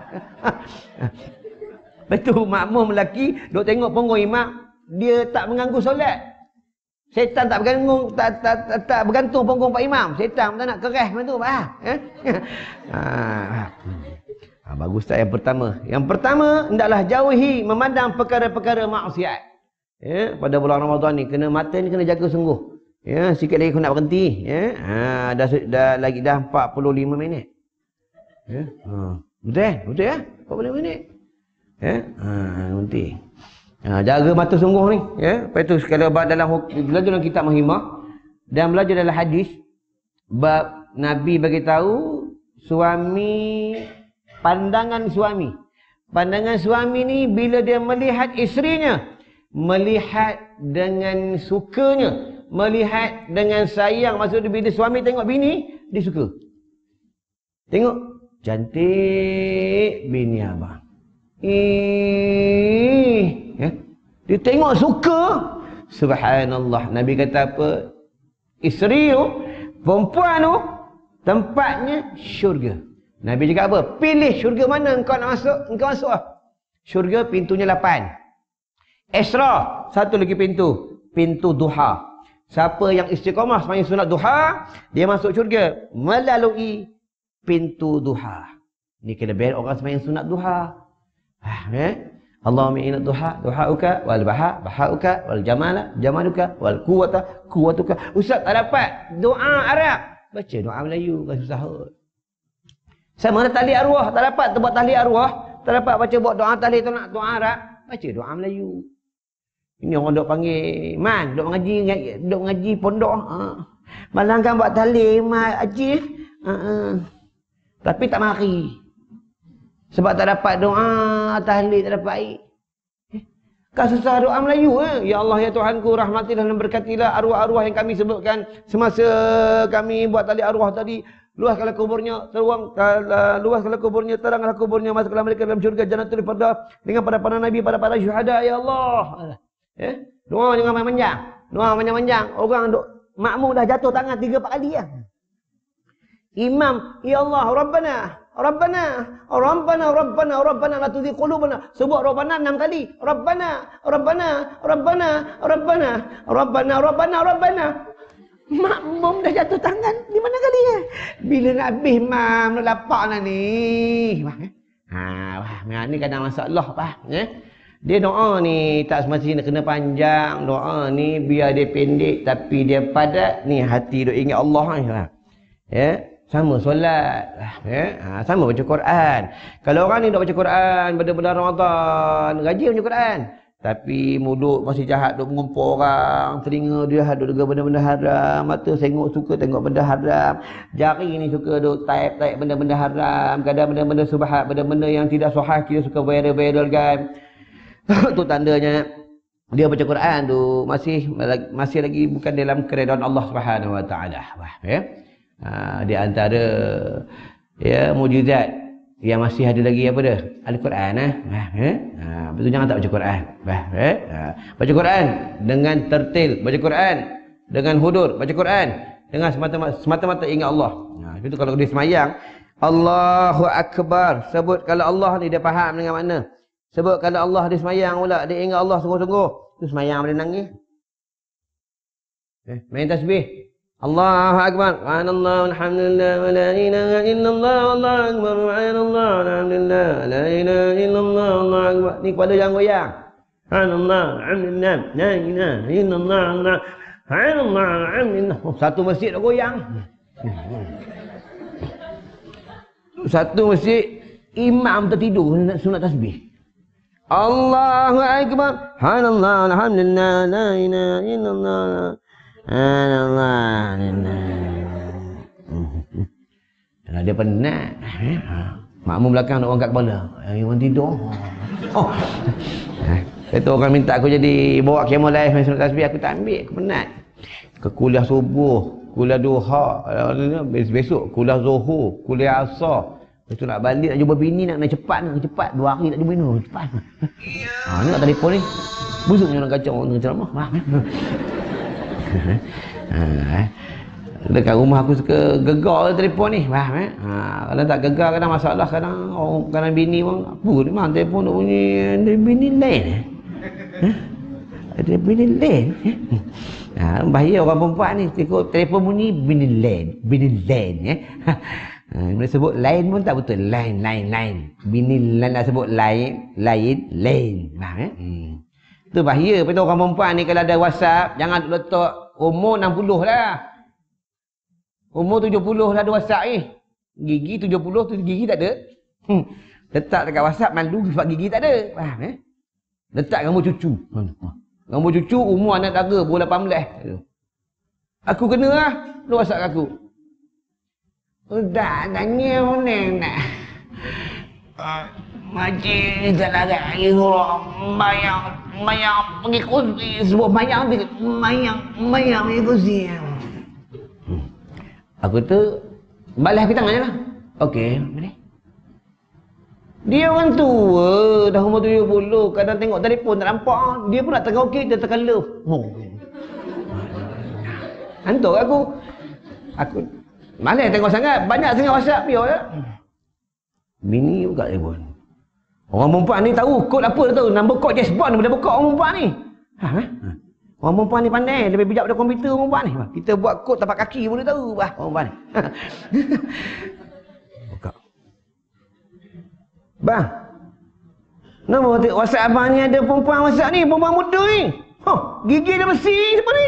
Betul makmum lelaki duk tengok punggung imam, dia tak mengganggu solat. Setan tak bergantung, tak, tak, tak, tak bergantung punggung Pak Imam. Setan tak nak keras macam tu, faham? Eh? Ha, ha, bagus tak yang pertama. Yang pertama, hendaklah jauhi memandang perkara-perkara maksiat. Ya, pada bulan Ramadan ni kena mata ni kena jaga sungguh. Ya, sikit lagi aku nak berhenti, ya. Ha, dah dah lagi dah empat puluh lima minit. Ya. Ha, betul eh? Betul ya? empat puluh lima minit. Ya. Ha, berhenti. Ha, jaga mata sungguh ni, ya. Lepas tu kalau dalam belajar dalam kitab Mahimah dan belajar dalam hadis, bab Nabi bagi tahu suami, pandangan suami. Pandangan suami ni bila dia melihat isterinya, melihat dengan sukanya, melihat dengan sayang. Maksudnya bila suami tengok bini, dia suka. Tengok, cantik bini abang. Eh, ya? Dia tengok suka. Subhanallah. Nabi kata apa? Isteri tu, perempuan tu, tempatnya syurga. Nabi cakap apa? Pilih syurga mana engkau nak masuk, engkau masuk lah. Syurga pintunya lapan. Isra, satu lagi pintu, pintu duha. Siapa yang istiqamah sembahyang sunat duha, dia masuk syurga melalui pintu duha. Ni kelebihan orang sembahyang sunat duha. Ah, eh? Allahumma inna duha, duhauka wal baha, bahauka wal jamala, jamaluka wal quwwata, quwwatuka. Ustaz tak dapat doa Arab. Baca doa Melayu, kan susah. Sama ada tahlil arwah, tak dapat tu buat tahlil arwah, tak dapat baca buat doa tahlil tu nak doa Arab, baca doa Melayu. Ini orang dok panggil man, dok mengaji, dok mengaji pondok. Ha. Malang kan buat tahlil haji. Ha, ha. Tapi tak mari. Sebab tak dapat doa tahlil, tak dapat air. Eh, kan susah doa Melayu eh. Ya Allah ya Tuhanku, rahmatilah dan berkatilah arwah-arwah yang kami sebutkan semasa kami buat tahlil arwah tadi. Luaskanlah kuburnya, teruang, uh, luaskanlah kuburnya, teranglah kuburnya, masuklah mereka dalam syurga Jannatul Firdaus dengan para para nabi, para para syuhada ya Allah. Eh, doa jangan panjang. Doa panjang-panjang. Orang duk makmum dah jatuh tangan tiga empat kali lah. Imam, ya Allah, Rabbana, Rabbana, Rabbana, Rabbana, Rabbana, la tuzigh qulubana. Sebut Rabbana enam kali. Rabbana, Rabbana, Rabbana, Rabbana, Rabbana, Rabbana, Rabbana. Makmum dah jatuh tangan di mana kali ya? Bila nak habis mam, nak lapak lah ni. Ha, wah, ni kadang masalah bah, ya. Dia doa ni tak semestinya kena panjang. Doa ni biar dia pendek tapi dia padat. Ni hati duk ingat Allah ni lah. Ya, sama solat, ya. Ha, sama baca Quran. Kalau orang ni duk baca Quran pada bulan Ramadan, rajin baca Quran. Tapi mulut masih jahat, duk mengumpul orang, telinga dia duk dengar benda-benda haram, mata tengok suka tengok benda haram, jari ni suka duk type-type benda-benda haram, kadang benda-benda subhat, benda-benda yang tidak sahih kita suka viral-viral kan. Tu tandanya dia baca Quran tu masih masih lagi bukan dalam keredaan Allah Subhanahu Wa Taala. Wah, ya. Ha, di antara ya mukjizat yang masih ada lagi apa dah? Al-Quran eh. Wah, ya. Ha, betul jangan tak baca Quran. Wah, ya. Ha, baca Quran dengan tertil, baca Quran dengan hudur, baca Quran dengan semata-mata semata-mata ingat Allah. Ha, itu kalau dia semayang, Allahu Akbar. Sebut kalau Allah ni dia faham dengan makna. Sebut kalau Allah dia semayang pula, dia ingat Allah sungguh-sungguh. Tu semayang boleh nangis. Eh, main tasbih. Allahu Akbar. Subhanallah, alhamdulillah, wa la ilaha illallah, Allahu Akbar. Subhanallah, alhamdulillah, la ilaha illallah, Allahu Akbar. Ni kepala jangan goyang. Subhanallah, alhamdulillah, la ilaha illallah, Allah. Subhanallah, alhamdulillah. Oh, satu masjid dah goyang. Satu masjid imam tertidur nak sunat tasbih. Allahu Akbar. Subhanallah, alhamdulillah, la ilaha illallah. Subhanallah. Kalau dia penat, makmum belakang nak angkat kepala. Yang orang tidur. Oh. Kata orang minta aku jadi bawa kamera live main sunat tasbih, aku tak ambil, aku penat. Ke kuliah subuh, kuliah duha, besok kuliah zuhur, kuliah asar. Lepas tu nak balik nak jumpa bini, nak naik cepat nak cepat. Dua hari tak jumpa bini, cepat. Ha, ni nak telefon ni. Busuknya orang kacau orang ceramah. Faham eh? Ha, dekat rumah aku suka gegar telefon ni. Faham eh? Ha, kalau tak gegar kadang masalah, kadang orang kadang bini pun apa ni mah telefon nak bunyi ada bini lain. Ha? Ada bini lain. Ha, bahaya orang perempuan ni tengok telefon bunyi bini lain, bini lain eh. Ha, bila sebut lain pun tak betul. Lain, lain, lain. Bini lain nak sebut lain, lain, lain. Faham eh? Hmm. Itu bahaya. Lepas tu orang perempuan ni kalau ada WhatsApp, jangan letak umur enam puluh lah. Umur tujuh puluh lah ada WhatsApp ni. Gigi tujuh puluh tu gigi tak ada. Hmm. Letak dekat WhatsApp malu sebab gigi tak ada. Faham eh? Letak gambar cucu. Gambar cucu umur anak dara baru lapan belas. Aku kena lah. Lu WhatsApp aku. Udah tanya mana nak uh, makcik tak larat lagi suruh bayang bayang pergi kursi sebut bayang pergi bayang bayang pergi kursi. hmm. Aku tu balas pergi tangan je lah. Okey, boleh. Dia orang tua dah umur tujuh puluh, kadang tengok telefon tak nampak, dia pun nak tengok okey, dia tekan love. Oh. Hantar aku. Aku mana tengok sangat, banyak sangat WhatsApp dia ya. Bini juga telefon. Orang perempuan ni tahu kod apa dia tahu, nombor kod James Bond boleh buka orang perempuan ni. Ha, ha? Orang perempuan ni pandai, lebih bijak daripada komputer orang perempuan ni. Kita buat kod tapak kaki boleh tahu bah orang perempuan ni. Buka. Bang. Nama WhatsApp abang ni ada perempuan WhatsApp ni, perempuan muda ni. Huh, gigi dia besi siapa ni?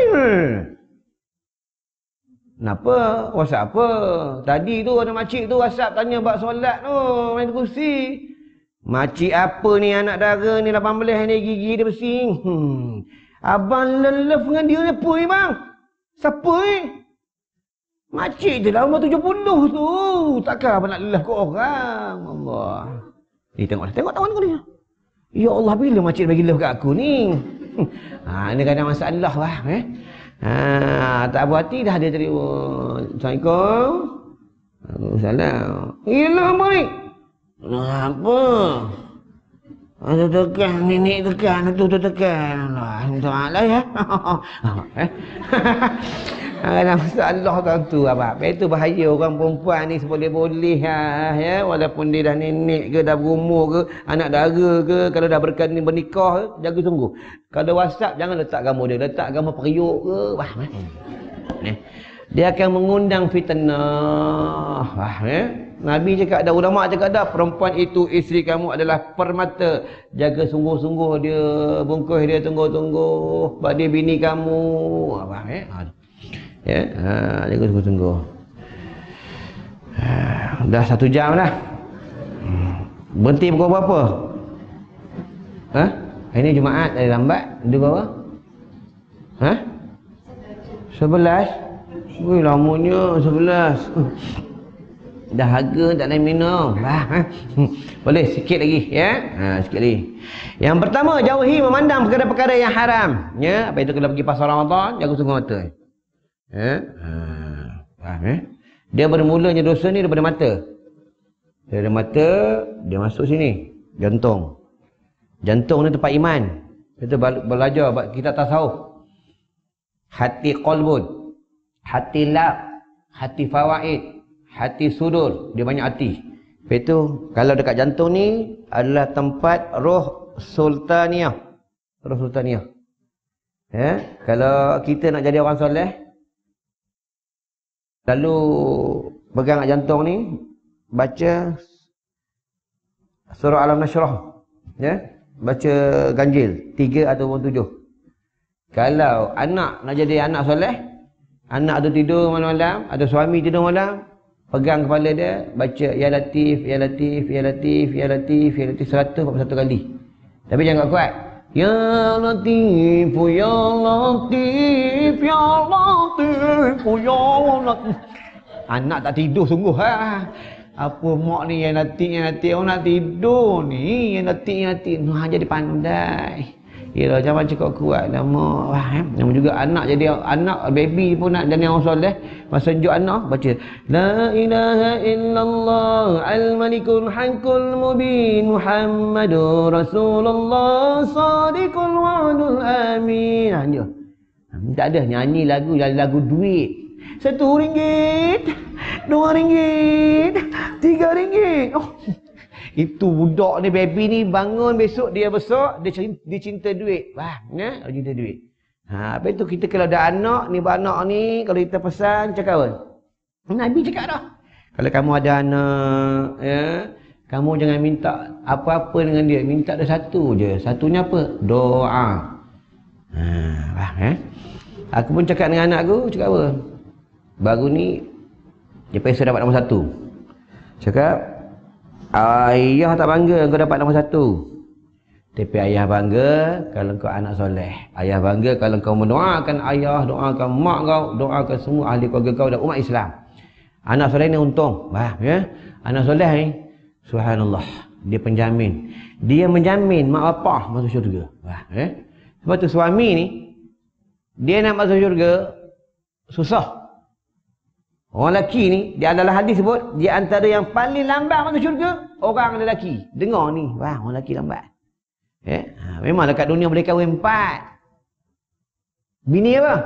Kenapa? WhatsApp apa? Tadi tu ada makcik tu WhatsApp tanya bab solat tu, main kursi. Makcik apa ni anak dara ni lapan belas ni gigi dia besi. Hmm. Abang lelef dengan dia ni apa ni bang? Siapa ni? Makcik je lah umur tujuh puluh tu. Takkan abang nak lelef ke orang? Allah. Ni tengok tengok tangan aku ni. Ya Allah, bila makcik bagi lelef kat aku ni? Ha, ni kadang masalah lah eh. Ha, tak buat hati dah dia cari. Assalamualaikum. Waalaikumsalam. Gila apa ni? Apa? Ada tekan, nenek tekan, tu tu tekan. Allah, minta maaf ya. Eh. Ada masalah tentu apa. Itu bahaya orang perempuan ni seboleh-boleh ha, ya, walaupun dia dah nenek ke dah berumur ke, anak dara ke, kalau dah berkani bernikah, jaga sungguh. Kalau WhatsApp jangan letak gambar dia, letak gambar periuk ke, wah. Eh. Dia akan mengundang fitnah. Wah, eh. Nabi cakap dah, ulama cakap dah, perempuan itu isteri kamu adalah permata. Jaga sungguh-sungguh dia, bungkus dia tunggu-tunggu. Sebab dia bini kamu. Apa eh? Ya, ha, jaga sungguh-sungguh. Ha, dah satu jam dah. Berhenti pukul berapa? Ha? Hari ni Jumaat, ada lambat. Dia berapa? Ha? Sebelas? Wih, lamanya sebelas. Dahaga tak boleh minum. Ha. Boleh sikit lagi ya. Ha, sikit lagi. Yang pertama, jauhi memandang perkara-perkara yang haram. Ya, apa itu kalau pergi pasar Ramadan, jaga sungguh mata. Ya. Ha. Faham ya? Dia bermulanya dosa ni daripada mata. Daripada mata dia masuk sini, jantung. Jantung ni tempat iman. Kita belajar kita tasawuf. Hati qalbun, hati lab, hati fawaid, hati sudur, dia banyak hati. Lepas tu kalau dekat jantung ni adalah tempat roh sultaniyah. Roh sultaniyah. Ya, kalau kita nak jadi orang soleh, lalu pegang kat jantung ni, baca surah Al-Nashrah. Ya, baca ganjil tiga ataupun tujuh. Kalau anak nak jadi anak soleh, anak tu tidur malam-malam, ada suami tidur malam, pegang kepala dia, baca Ya Latif, Ya Latif, Ya Latif, Ya Latif, Ya Latif seratus empat puluh satu kali. Tapi jangan kuat. Ya Latif, Ya Latif, Ya Latif, Ya Latif. Anak tak tidur sungguh ha. Apa mak ni yang Latif, yang Latif, orang nak tidur ni, yang Latif, yang Latif. Nah, jadi pandai. Yalah, jangan cakap kuat nama. Wah, eh? Nama juga anak jadi anak baby pun nak jadi orang soleh. Masa tunjuk anak baca La ilaha illallah al-malikul haqqul mubin Muhammadur Rasulullah sadiqul wa'dul amin. Ha, dia. Tak ada nyanyi lagu lagu duit. Satu ringgit, dua ringgit, tiga ringgit. Oh. Itu budak ni, baby ni bangun besok dia besar, dia cinta, dia cinta duit. Wah, ya, dia cinta duit. Ha, apa itu kita kalau ada anak ni, beranak ni, kalau kita pesan cakap apa? Nabi cakap dah. Kalau kamu ada anak, ya, kamu jangan minta apa-apa dengan dia, minta dia satu je. Satunya apa? Doa. Ha, wah, eh. Aku pun cakap dengan anak aku, cakap apa? Baru ni dia pesa dapat nombor satu. Cakap ayah tak bangga kau dapat nombor satu. Tapi ayah bangga kalau kau anak soleh. Ayah bangga kalau kau mendoakan ayah, doakan mak kau, doakan semua ahli keluarga kau dan umat Islam. Anak soleh ni untung. Faham ya? Anak soleh ni, subhanallah, dia penjamin. Dia menjamin mak bapak masuk syurga. Faham ya? Sebab tu suami ni, dia nak masuk syurga, susah. Orang lelaki ni, dia adalah hadis sebut, dia antara yang paling lambat masuk syurga, orang lelaki. Dengar ni, wah, orang lelaki lambat. Eh, ha, memang dekat dunia boleh kahwin empat. Bini apa?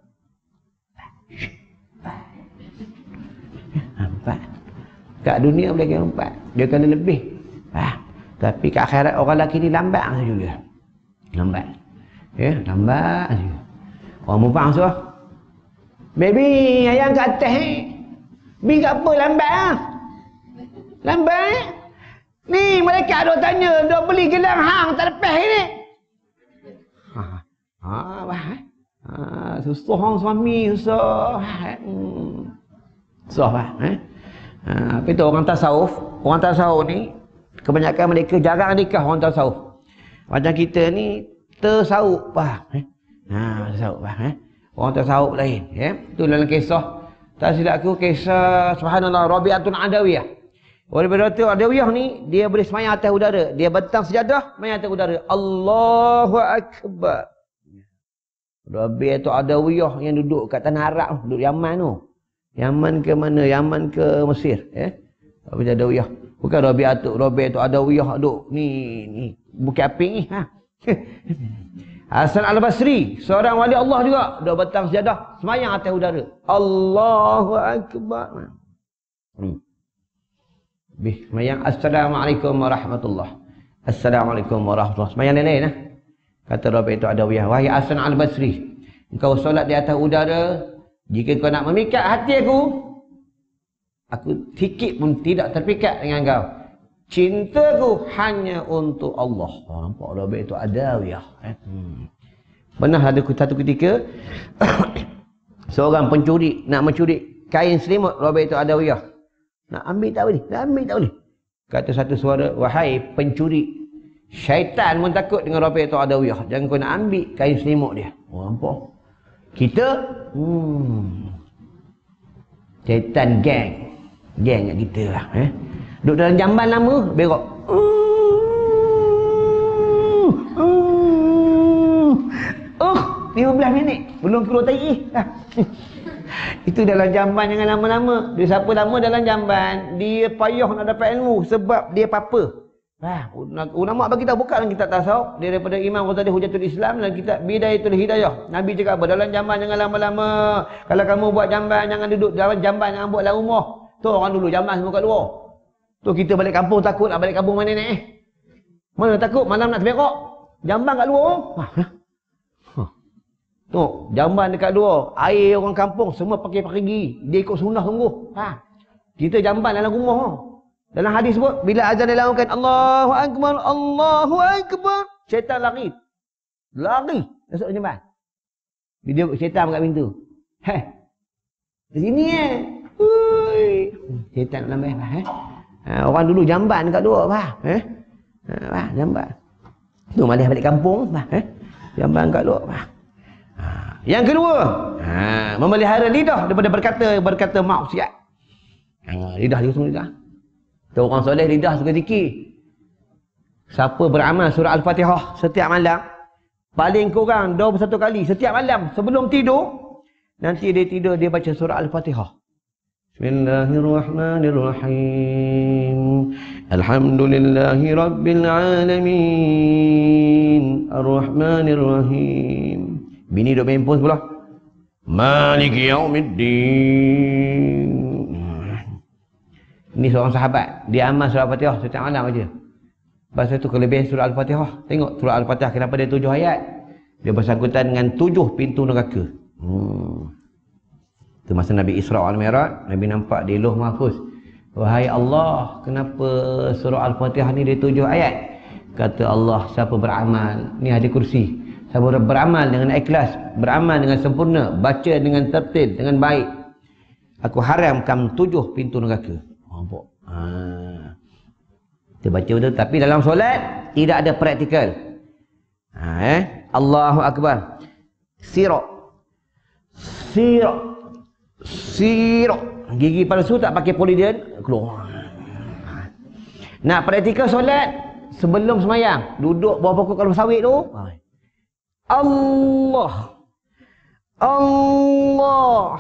Empat. Kat dunia boleh kahwin empat. Dia kena lebih. Ah, tapi kat akhirat orang lelaki ni lambat masuk syurga. Lambat. Ya, lambat saja. Orang mubang suruh. Baby, ayang kat atas eh. Bi kat apa lambat ah? Lambat eh? Ni mereka ada tanya, dah beli gelang hang tak lepas ni. Ha. Ha, wah. Ha, susah orang suami, susah. Hmm. Susah bah, eh. Ha, apa itu orang tasawuf? Orang tasawuf ni kebanyakan mereka jarang nikah orang tasawuf. Macam kita ni tersawuf bah, eh. Ha, tersawuf bah, eh. Orang tasawuf lain, ya. Itu dalam kisah, tak silap aku, kisah subhanallah Rabi'atun Adawiyah. Rabi'atun Adawiyah ni dia boleh semayang atas udara, dia bentang sejadah semayang atas udara. Allahu akbar. Rabi'atun Adawiyah yang duduk kat tanah Arab, duduk Yaman tu. Yaman ke mana? Yaman ke Mesir, ya. Rabi'atun Adawiyah. Bukan Rabi'atun Rabi'atun Adawiyah duduk ni ni Bukit Aping ni, ha. Hasan Al-Basri, seorang wali Allah juga, dah batang sejadah semayang atas udara. Allahu akbar. Hmm. Bih, semayang assalamualaikum warahmatullahi. Assalamualaikum warahmatullahi. Semayang lain-lain eh. Kata Rabi'atun Adawiyah, wahai Hasan Al-Basri, engkau solat di atas udara, jika kau nak memikat hati aku, aku sikit pun tidak terpikat dengan kau. Cintaku hanya untuk Allah. Oh, nampak Rabi'atun Adawiyah. Eh? Hmm. Pernah ada satu ketika seorang pencuri nak mencuri kain selimut Rabi'atun Adawiyah. Nak ambil tak boleh, nak ambil tak boleh. Kata satu suara, wahai pencuri, syaitan pun takut dengan Rabi'atun Adawiyah. Jangan kau nak ambil kain selimut dia. Oh, nampak. Kita, hmm, syaitan gang. Geng kat kita lah. Eh? Duduk dalam jamban lama, berok. Oh, lima belas minit. Belum keluar tayi. Itu dalam jamban jangan lama-lama. Dia siapa lama dalam jamban, dia payah nak dapat ilmu sebab dia apa-apa. Ha, ulama bagi tahu bukan kitab tasawuf, dia daripada Imam Ghazali Hujatul Islam dan kitab Bidayatul Hidayah. Nabi cakap apa? Dalam jamban jangan lama-lama. Kalau kamu buat jamban jangan duduk dalam jamban, jangan buat dalam rumah. Tu orang dulu jamban semua kat luar. Tu kita balik kampung takut nak balik kampung mana ni eh? Mana takut malam nak terberak. Jamban kat luar. Ha. Tu, jamban dekat luar, air orang kampung semua pakai pergi. Dia ikut sunnah sungguh. Ha. Kita jamban dalam rumah. Ha. Dalam hadis sebut, bila azan dilakukan Allahu Akbar, Allahu Akbar, syaitan lari. Lari masuk jamban. Dia syaitan buka pintu. Heh. Di sini eh. Hui. Syaitan nak lambai apa eh? Ha, orang dulu jamban dekat luar, faham? Eh? Ha, jamban. Tu malah balik kampung, faham? Eh? Jamban kat luar, faham? Yang kedua, ha, memelihara lidah daripada berkata berkata maksiat. Ha, lidah juga semua lidah. Tu orang soleh lidah suka zikir. Siapa beramal surah Al-Fatihah setiap malam, paling kurang dua puluh satu kali setiap malam sebelum tidur, nanti dia tidur dia baca surah Al-Fatihah. Bismillahirrahmanirrahim. Alhamdulillahi rabbil alamin. Ar-Rahmanir-Rahim. Bini duk main pun sebelah. Maliki yaumiddin. Ini seorang sahabat. Dia amal surah Al-Fatihah setiap malam aja. Pasal tu kelebihan surah Al-Fatihah. Tengok surah Al-Fatihah kenapa dia tujuh ayat. Dia bersangkutan dengan tujuh pintu neraka. Hmm. Itu masa Nabi Isra' al-Mi'raj. Nabi nampak di Lauh Mahfuz. Wahai Allah, kenapa surah Al-Fatihah ni dia tujuh ayat? Kata Allah, siapa beramal. Ni ada kursi. Siapa beramal dengan ikhlas, beramal dengan sempurna, baca dengan tertil, dengan baik, aku haramkan tujuh pintu neraka. Nampak? Ha. Kita baca betul, tapi dalam solat tidak ada praktikal. Ha, eh? Allahu Akbar. Sirak. Sirak. Sirak. Gigi palsu tak pakai poliden, keluar. Nak praktikal solat sebelum semayang, duduk bawah pokok kalung sawit tu. Allah, Allah,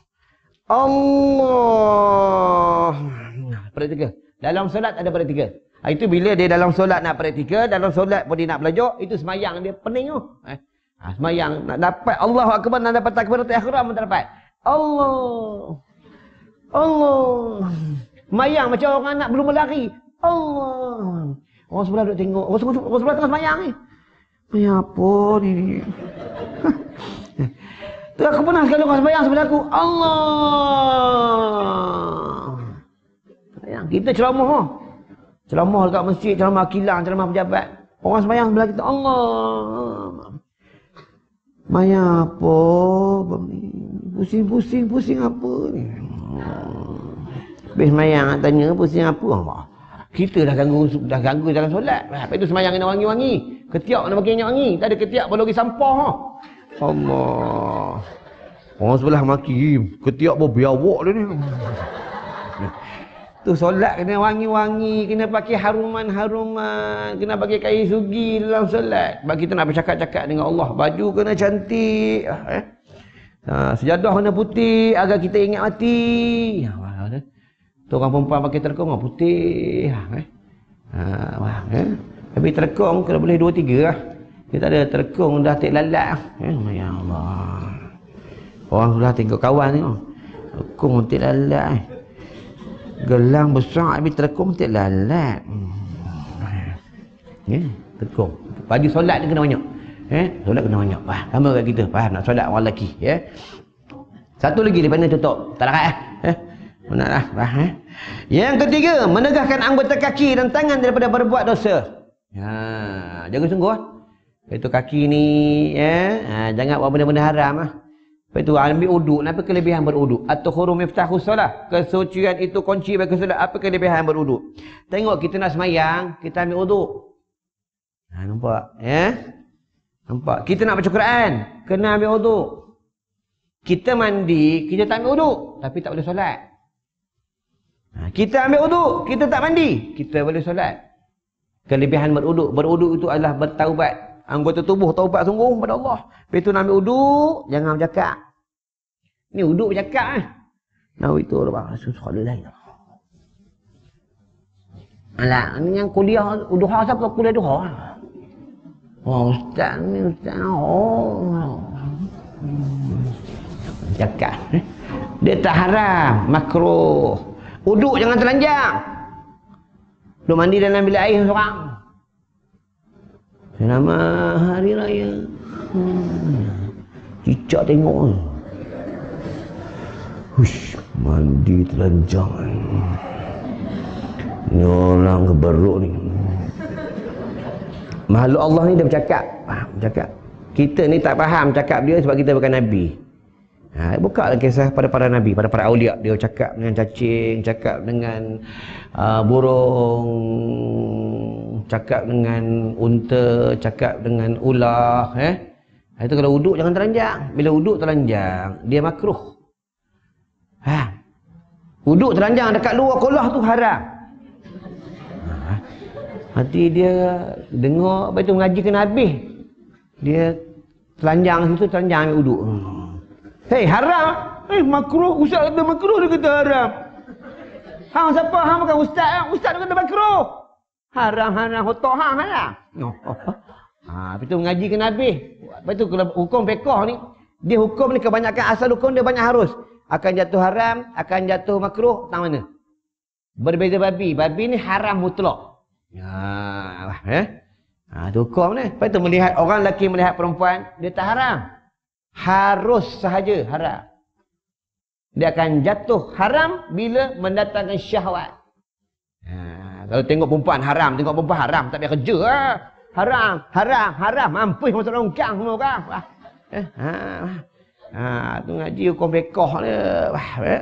Allah. Praktikal. Dalam solat ada praktikal. Itu bila dia dalam solat nak praktikal, dalam solat pun dia nak belajar, itu semayang dia pening tu. Eh? Ha, semayang nak dapat Allahu Akbar, nak dapat takbiratul ihram pun tak dapat. Allah, Allah. Semayang macam orang anak belum berlari. Allah. Orang sebelah duduk tengok. Orang sebelah, orang sebelah tengah semayang ni. Ya apa ni? Tu aku pernah sekali orang sembahyang sebelah aku. Allah. Sayang, kita ceramah ha. Ceramah dekat masjid, ceramah kilang, ceramah pejabat. Orang sembahyang sebelah kita. Allah. Maya apa? Pusing-pusing, pusing apa ni? Habis sembahyang tanya pusing apa? Kita dah ganggu dah ganggu dalam solat. Lepas itu sembahyang kena wangi-wangi. Ketiak kena pakai minyak wangi. Tak ada ketiak baru pergi sampah ha. Allah. Orang sebelah maki. Ketiak pun biawak dia ni. Tu solat kena wangi-wangi, kena pakai haruman-haruman, kena pakai kain sugi dalam solat. Sebab kita nak bercakap-cakap dengan Allah. Baju kena cantik, eh. Ha, sejadah kena putih agar kita ingat mati. Ha, tu orang perempuan pakai terkong putih, eh. Ha, wah, eh. Tapi terkong kena boleh dua tiga lah. Kita ada terkong dah tak lalat. Eh, ya Allah. Orang sudah tengok kawan ni. Terkong tak lalat. Eh. Gelang besar tapi terkong tak lalat. Ya, terkong. Baju solat ni kena banyak. Eh, solat kena banyak. Faham sama kat kita. Faham nak solat orang lelaki, ya. Satu lagi lepas ni tutup. Tak larat eh. Eh. Benarlah, faham eh. Yang ketiga, menegahkan anggota kaki dan tangan daripada berbuat dosa. Ha, jaga sungguh ah. Itu kaki ni ya, ha, jangan buat benda-benda haram ah. Lepas tu ambil uduk, apa kelebihan beruduk? At-tuhuru miftahus solah. Kesucian itu kunci bagi solat. Apa kelebihan beruduk? Tengok kita nak semayang, kita ambil uduk. Ha, nampak? Ya? Nampak? Kita nak baca Quran, kena ambil uduk. Kita mandi, kita tak ambil uduk, tapi tak boleh solat. Ha, kita ambil uduk, kita tak mandi, kita boleh solat. Kelebihan beruduk, beruduk itu adalah bertaubat. Anggota tubuh taubat sungguh kepada Allah. Lepas tu nak ambil uduk, jangan bercakap. Ni uduk bercakap eh. Nawaitu Rasulullah. Alah, ni yang kuliah duha siapa kuliah duha? Oh, ustaz ni ustaz. Oh. Cakap. Dia tak haram, makruh. Uduk jangan telanjang. Duk mandi dalam bilik air seorang. Selamat hari raya. Hmm. Cicak tengok. Hush, mandi telanjang. Ni orang keberuk ni. Makhluk Allah ni dia bercakap. Faham bercakap. Kita ni tak faham cakap dia sebab kita bukan Nabi. Ha, buka kisah pada para Nabi, pada para awliya. Dia cakap dengan cacing, cakap dengan uh, burung, cakap dengan unta, cakap dengan ular. Eh? Itu kalau uduk jangan telanjang. Bila uduk telanjang, dia makruh. Ha. Uduk telanjang dekat luar kolah tu haram. Ha. Nanti dia dengar apa itu mengaji kena habis. Dia telanjang situ, telanjang ambil uduk. Hei, haram. Eh, makruh. Ustaz kata makruh, dia kata haram. Hang siapa? Hang bukan ustaz. Ustaz dia kata makruh. Haram, haram, hotok hang haram. Oh. Ha, lepas tu mengaji kena habis. Lepas tu kalau hukum fiqh ni, dia hukum ni kebanyakan asal hukum dia banyak harus. Akan jatuh haram, akan jatuh makruh, tak mana? Berbeza babi. Babi ni haram mutlak. Ya, eh? Ha, tu hukum ni. Lepas tu melihat orang lelaki melihat perempuan, dia tak haram. Harus sahaja haram. Dia akan jatuh haram bila mendatangkan syahwat. Ha, kalau tengok perempuan haram, tengok perempuan haram, tak payah kerja lah. Haram, haram, haram. Mampus masuk longkang semua kan. Eh, ha, ha, tu ngaji hukum fiqh dia. Ha.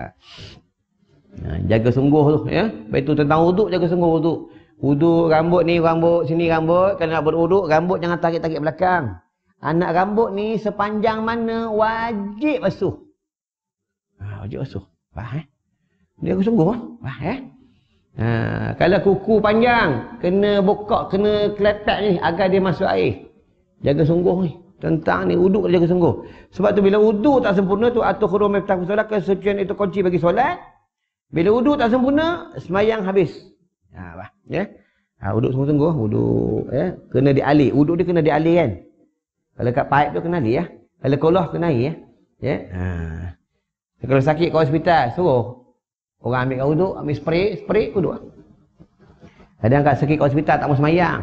Ha, jaga sungguh tu ya. Lepas tu tentang wuduk, jaga sungguh wuduk. Wuduk rambut ni, rambut sini rambut. Kalau nak berwuduk, rambut jangan tarik-tarik belakang. Anak rambut ni sepanjang mana wajib basuh. Ha, wajib basuh. Faham eh? Dia sungguh faham eh? Ha, kalau kuku panjang, kena bokok, kena kelepek ni agar dia masuk air. Jaga sungguh ni. Tentang ni wuduk jaga sungguh. Sebab tu bila wuduk tak sempurna tu atau hurum miftah solat, kesucian itu kunci bagi solat. Bila wuduk tak sempurna, semayang habis. Ha, bah, ya. Ha, wuduk sungguh-sungguh, wuduk ya. Kena dialih. Wuduk dia kena dialih kan. Kalau kat paip tu kena alih ya. Kalau kolah kena air ya. Ya. Ha. Kalau sakit kat hospital, suruh orang ambil wuduk, ambil spray, spray wuduk. Kadang kat sakit kat hospital tak mau semayang.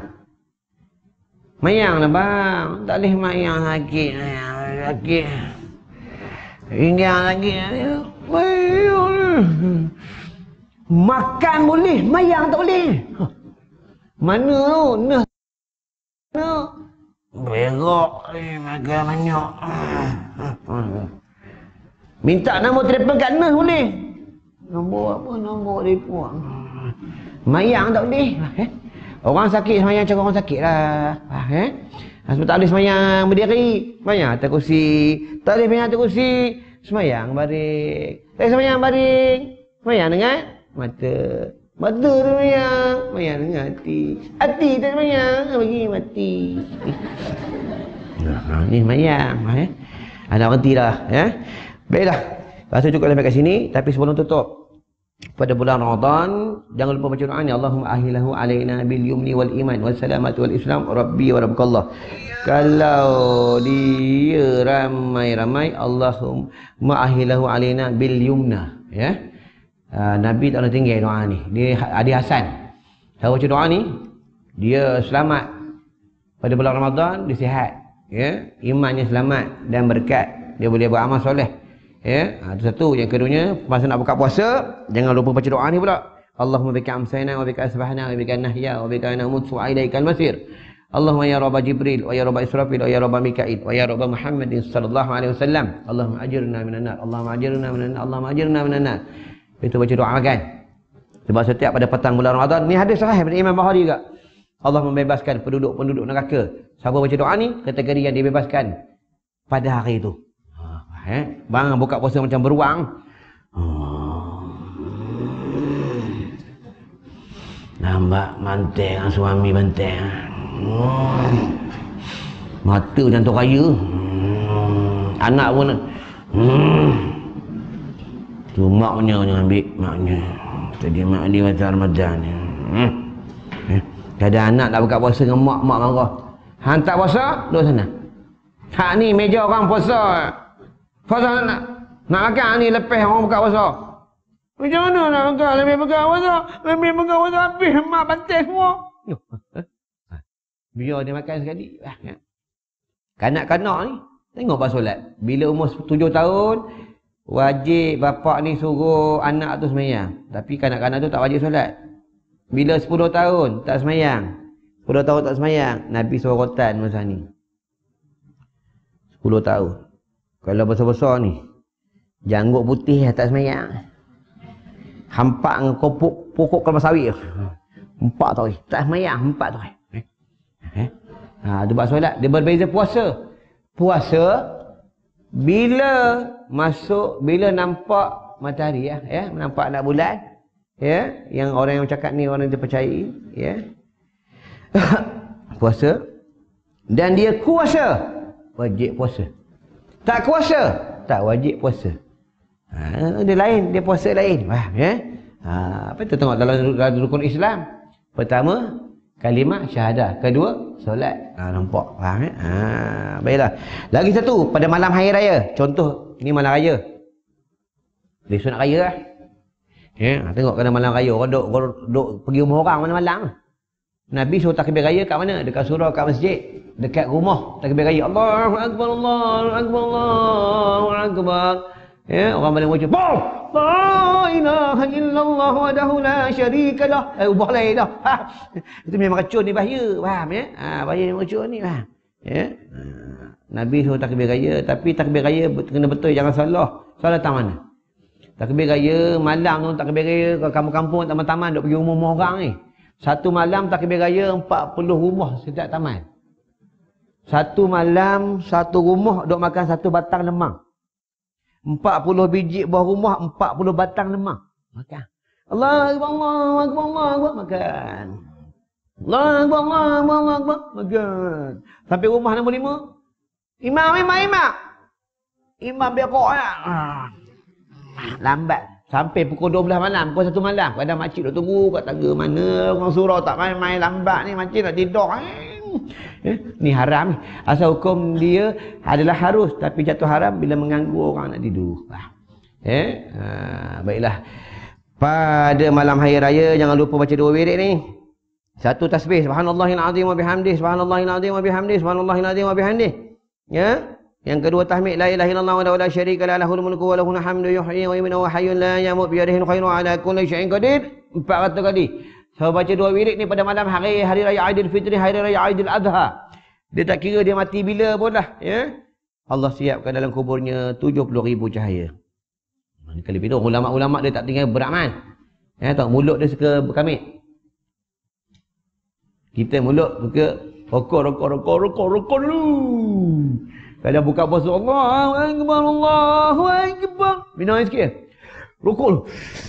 Mayang lah bang. Tak boleh mayang sakit. Sakit. Hingga lagi. Makan boleh, mayang tak boleh. Mana tu? Nah. Nah. Berok. Eh, makan banyak. Minta nombor telefon kat Nurse boleh. Nombor apa? Nombor telefon. Mayang tak boleh. Eh? Orang sakit semayang cara orang sakit lah. Ah, eh? Sebab tak boleh semayang berdiri. Semayang atas kursi. Tak boleh semayang atas kursi. Semayang baring. Tak boleh semayang baring. Semayang dengan mata. Mata tu semayang. Semayang dengan hati. Hati tak semayang. Bagi mati. Nah, ni semayang. Eh? Ada berhenti dah. Eh? Baiklah. Rasa cukup sampai kat sini. Tapi sebelum tutup. Pada bulan Ramadan, jangan lupa baca doa ni. Allahumma ahilahu alaina bil yumni wal iman wal salamati wal islam rabbi wa rabbukallah. Kalau dia ramai-ramai, Allahumma ahilahu alaina bil yumna, ya. Uh, Nabi tak nak tinggal doa ni. Dia Adi Hasan. Kalau baca doa ni, dia selamat pada bulan Ramadan, dia sihat, ya. Imannya selamat dan berkat. Dia boleh beramal soleh. Ya, ha, itu satu. Yang keduanya, masa nak buka puasa, jangan lupa baca doa ni pula. Allahumma bika amsayna wa bika asbahna wa bika nahya wa bika namut wa ilaikal masir. Allahumma ya Rabb Jibril wa ya Rabb Israfil wa ya Rabb Mikail wa ya Rabb Muhammadin sallallahu alaihi wasallam. Allahumma ajirna minan nar. Allahumma ajirna minan nar. Allahumma ajirna minan nar. Itu baca doa makan. Sebab setiap pada petang bulan Ramadan, ni hadis sahih dari Imam Bukhari juga. Allah membebaskan penduduk-penduduk neraka. Siapa baca doa ni, kategori yang dibebaskan pada hari itu. Eh, bang buka puasa macam beruang. Lambat banteng suami banteng. Hmm. Mata macam tu raya. Hmm. Anak pun hmm. Tu maknya yang ambil maknya. Tadi mak dia macam Ramadan. Hmm. Eh. Ada anak tak buka puasa dengan mak, mak marah. Hang tak puasa, duduk sana. Hak ni meja orang puasa. Puasa nak nak makan ni lepas orang buka puasa. Macam mana nak makan lebih buka puasa? Lebih buka puasa habis mak bantai semua. Biar dia makan sekali. Kanak-kanak ni tengok pas solat. Bila umur tujuh tahun wajib bapak ni suruh anak tu sembahyang. Tapi kanak-kanak tu tak wajib solat. Bila sepuluh tahun tak sembahyang. sepuluh tahun tak sembahyang, Nabi suruh rotan masa ni. sepuluh tahun. Kalau besar-besar ni, janggut putih tak sembahyang. Hampak dengan kopuk, pokok kelapa sawit. Empat tahun. Tak sembahyang, empat tahun. Eh? Eh? Ha, dia buat solat. Dia berbeza puasa. Puasa, bila masuk, bila nampak matahari, ya, ya nampak anak bulan, ya, yang orang yang cakap ni orang yang dipercayai, ya, puasa, dan dia kuasa, wajib puasa. Tak kuasa, tak wajib puasa. Ha, dia lain, dia puasa lain. Faham, ya? Ha, apa tu tengok dalam, dalam rukun Islam. Pertama, kalimah syahadah. Kedua, solat. Ha, nampak. Faham, ya? Ha, baiklah. Lagi satu, pada malam hari raya. Contoh, ni malam raya. Besok nak raya lah. Ya, tengok kena malam raya. Orang duk, orang duk pergi rumah orang malam-malam. Nabi suruh takbir raya kat mana? Dekat surau, kat masjid. Dekat rumah takbir raya. Allahu Akbar, Allahu Akbar, Allahu Akbar. Ya, orang boleh baca. Bom! La ilaha illallah wahdahu la syarika lah. Eh, ubah lain dah. Ha. Itu memang racun ni bahaya. Faham, ya? Ha, bahaya memang racun ni. Faham? Ya? Ha. Nabi suruh takbir raya. Tapi takbir raya kena betul. Jangan salah. Salah tak mana? Takbir raya, malam tu takbir raya. Kalau kampung-kampung, taman-taman, duk pergi rumah-rumah orang ni. Satu malam takbir raya empat puluh rumah setiap taman. Satu malam satu rumah duk makan satu batang lemang. empat puluh biji buah rumah, empat puluh batang lemang. Makan. Allahu Akbar, Allahu Akbar, Allahu Akbar, makan. Allahu Akbar, Allahu Akbar, makan. Sampai rumah nombor lima. Imam, imam, imam. Imam berak ya. Lambat. Sampai pukul dua belas malam, pukul satu malam. Kadang makcik duk tunggu kat tangga mana orang surau tak main-main lambat ni, makcik nak tidur. Eh, ni haram ni. Asal hukum dia adalah harus, tapi jatuh haram bila mengganggu orang nak tidur. Eh, ha, baiklah. Pada malam hari raya jangan lupa baca dua wirid ni. Satu tasbih, subhanallahil azim wa bihamdih, subhanallahil azim wa bihamdih, subhanallahil azim wa bihamdih. Ya. Yang kedua tahmid, la ilaha illallah wa la syarika la lahul mulku wa lahul hamdu yuhyi wa yumiitu wa hayyun la yamut bi yadihi al-khairu ala kulli syai'in qadir. empat ratus kali. So baca dua wirid ni pada malam hari hari raya Aidilfitri, hari raya Aidil Adha. Dia tak kira dia mati bila pun lah, ya. Allah siapkan dalam kuburnya tujuh puluh ribu cahaya. Kali itu ulama-ulama dia tak tinggal beramal. Ya, tak mulut dia suka berkamit. Kita mulut suka rokok rokok rokok rokok rokok dulu. Kalau buka puasa, Allahu Akbar, Allahu Akbar. Minum air sikit. Rokok dulu.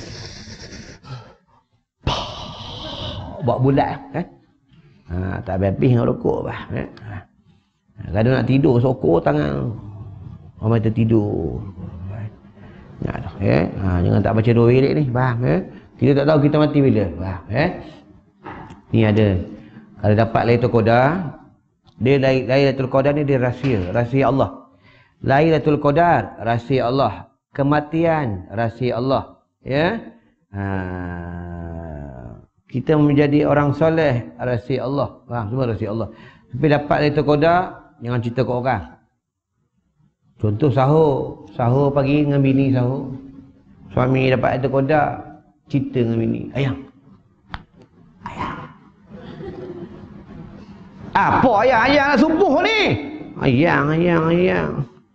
Buat bulat. Eh? Ha, tak habis dengan rokok. Eh? Kadang nak tidur, sokor tangan. Orang mata tidur. Ya, eh? Ha, jangan tak baca dua wirid ni. Faham? Eh? Kita tak tahu kita mati bila. Faham? Eh? Ni ada. Kalau dapat Lailatul Qadar, dia Lailatul Qadar ni dia rahsia, rahsia Allah. Lailatul Qadar, rahsia Allah. Kematian, rahsia Allah. Ya. Ha, kita menjadi orang soleh, rahsia Allah. Faham? Semua rahsia Allah. Tapi dapat Lailatul Qadar, jangan cerita ke orang. Contoh sahur, sahur pagi dengan bini sahur. Suami dapat Lailatul Qadar, cerita dengan bini. Ayang. Ayang. Apa ayang, ayang nak subuh ni? Ayang, ayang, ayang.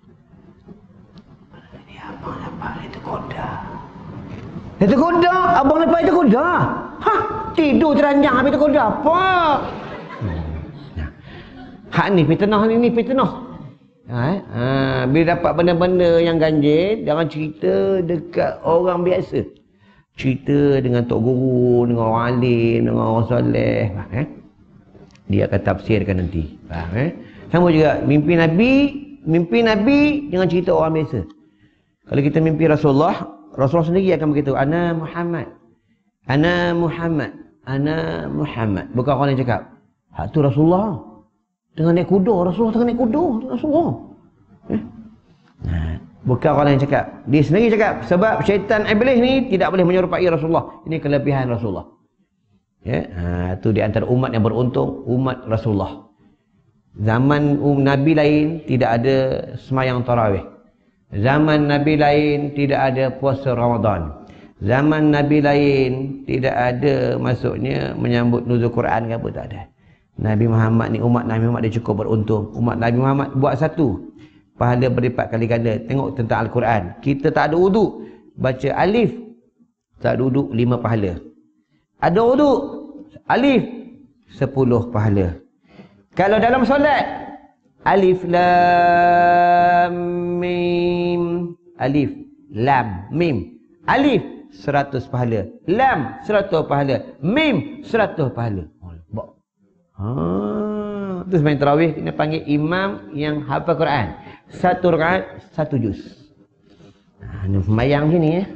Ni abang dapat Lailatul Qadar. Lailatul Qadar? Abang dapat Lailatul Qadar? Hah? Tidur teranjang habis Lailatul Qadar? Apa? Hmm. Hak ni fitnah ni, ni fitnah. Ha, ha, bila dapat benda-benda yang ganjil, jangan cerita dekat orang biasa. cerita dengan tok guru, dengan orang alim, dengan orang soleh, faham eh? Dia akan tafsirkan nanti, faham eh? Sama juga mimpi Nabi, mimpi Nabi dengan cerita orang biasa. Kalau kita mimpi Rasulullah, Rasulullah sendiri akan beritahu, ana Muhammad, ana Muhammad, ana Muhammad. Bukan orang yang cakap, hak tu Rasulullah tengah naik kuda, Rasulullah tengah naik kuda, Rasulullah eh? Nah, bukan orang yang cakap, dia sendiri cakap. Sebab syaitan iblis ni tidak boleh menyerupai Rasulullah. Ini kelebihan Rasulullah ya. Ha, tu di antara umat yang beruntung, umat Rasulullah. Zaman um, Nabi lain tidak ada semayang tarawih. Zaman Nabi lain tidak ada puasa Ramadan. Zaman Nabi lain tidak ada maksudnya menyambut nuzul Quran ke apa, tak ada. Nabi Muhammad ni, umat Nabi Muhammad dia cukup beruntung. Umat Nabi Muhammad buat satu, pahala berlipat kali ganda. Tengok tentang Al-Quran. Kita tak ada wuduk, baca alif, tak ada wuduk, lima pahala. Ada wuduk, alif, sepuluh pahala. Kalau dalam solat, alif lam mim, alif lam mim, alif seratus pahala, lam seratus pahala, mim seratus pahala. Ha, tu sembang tarawih kena panggil imam yang hafal Quran. Satu rakaat satu juz. Ha, ni sembahyang sini ya.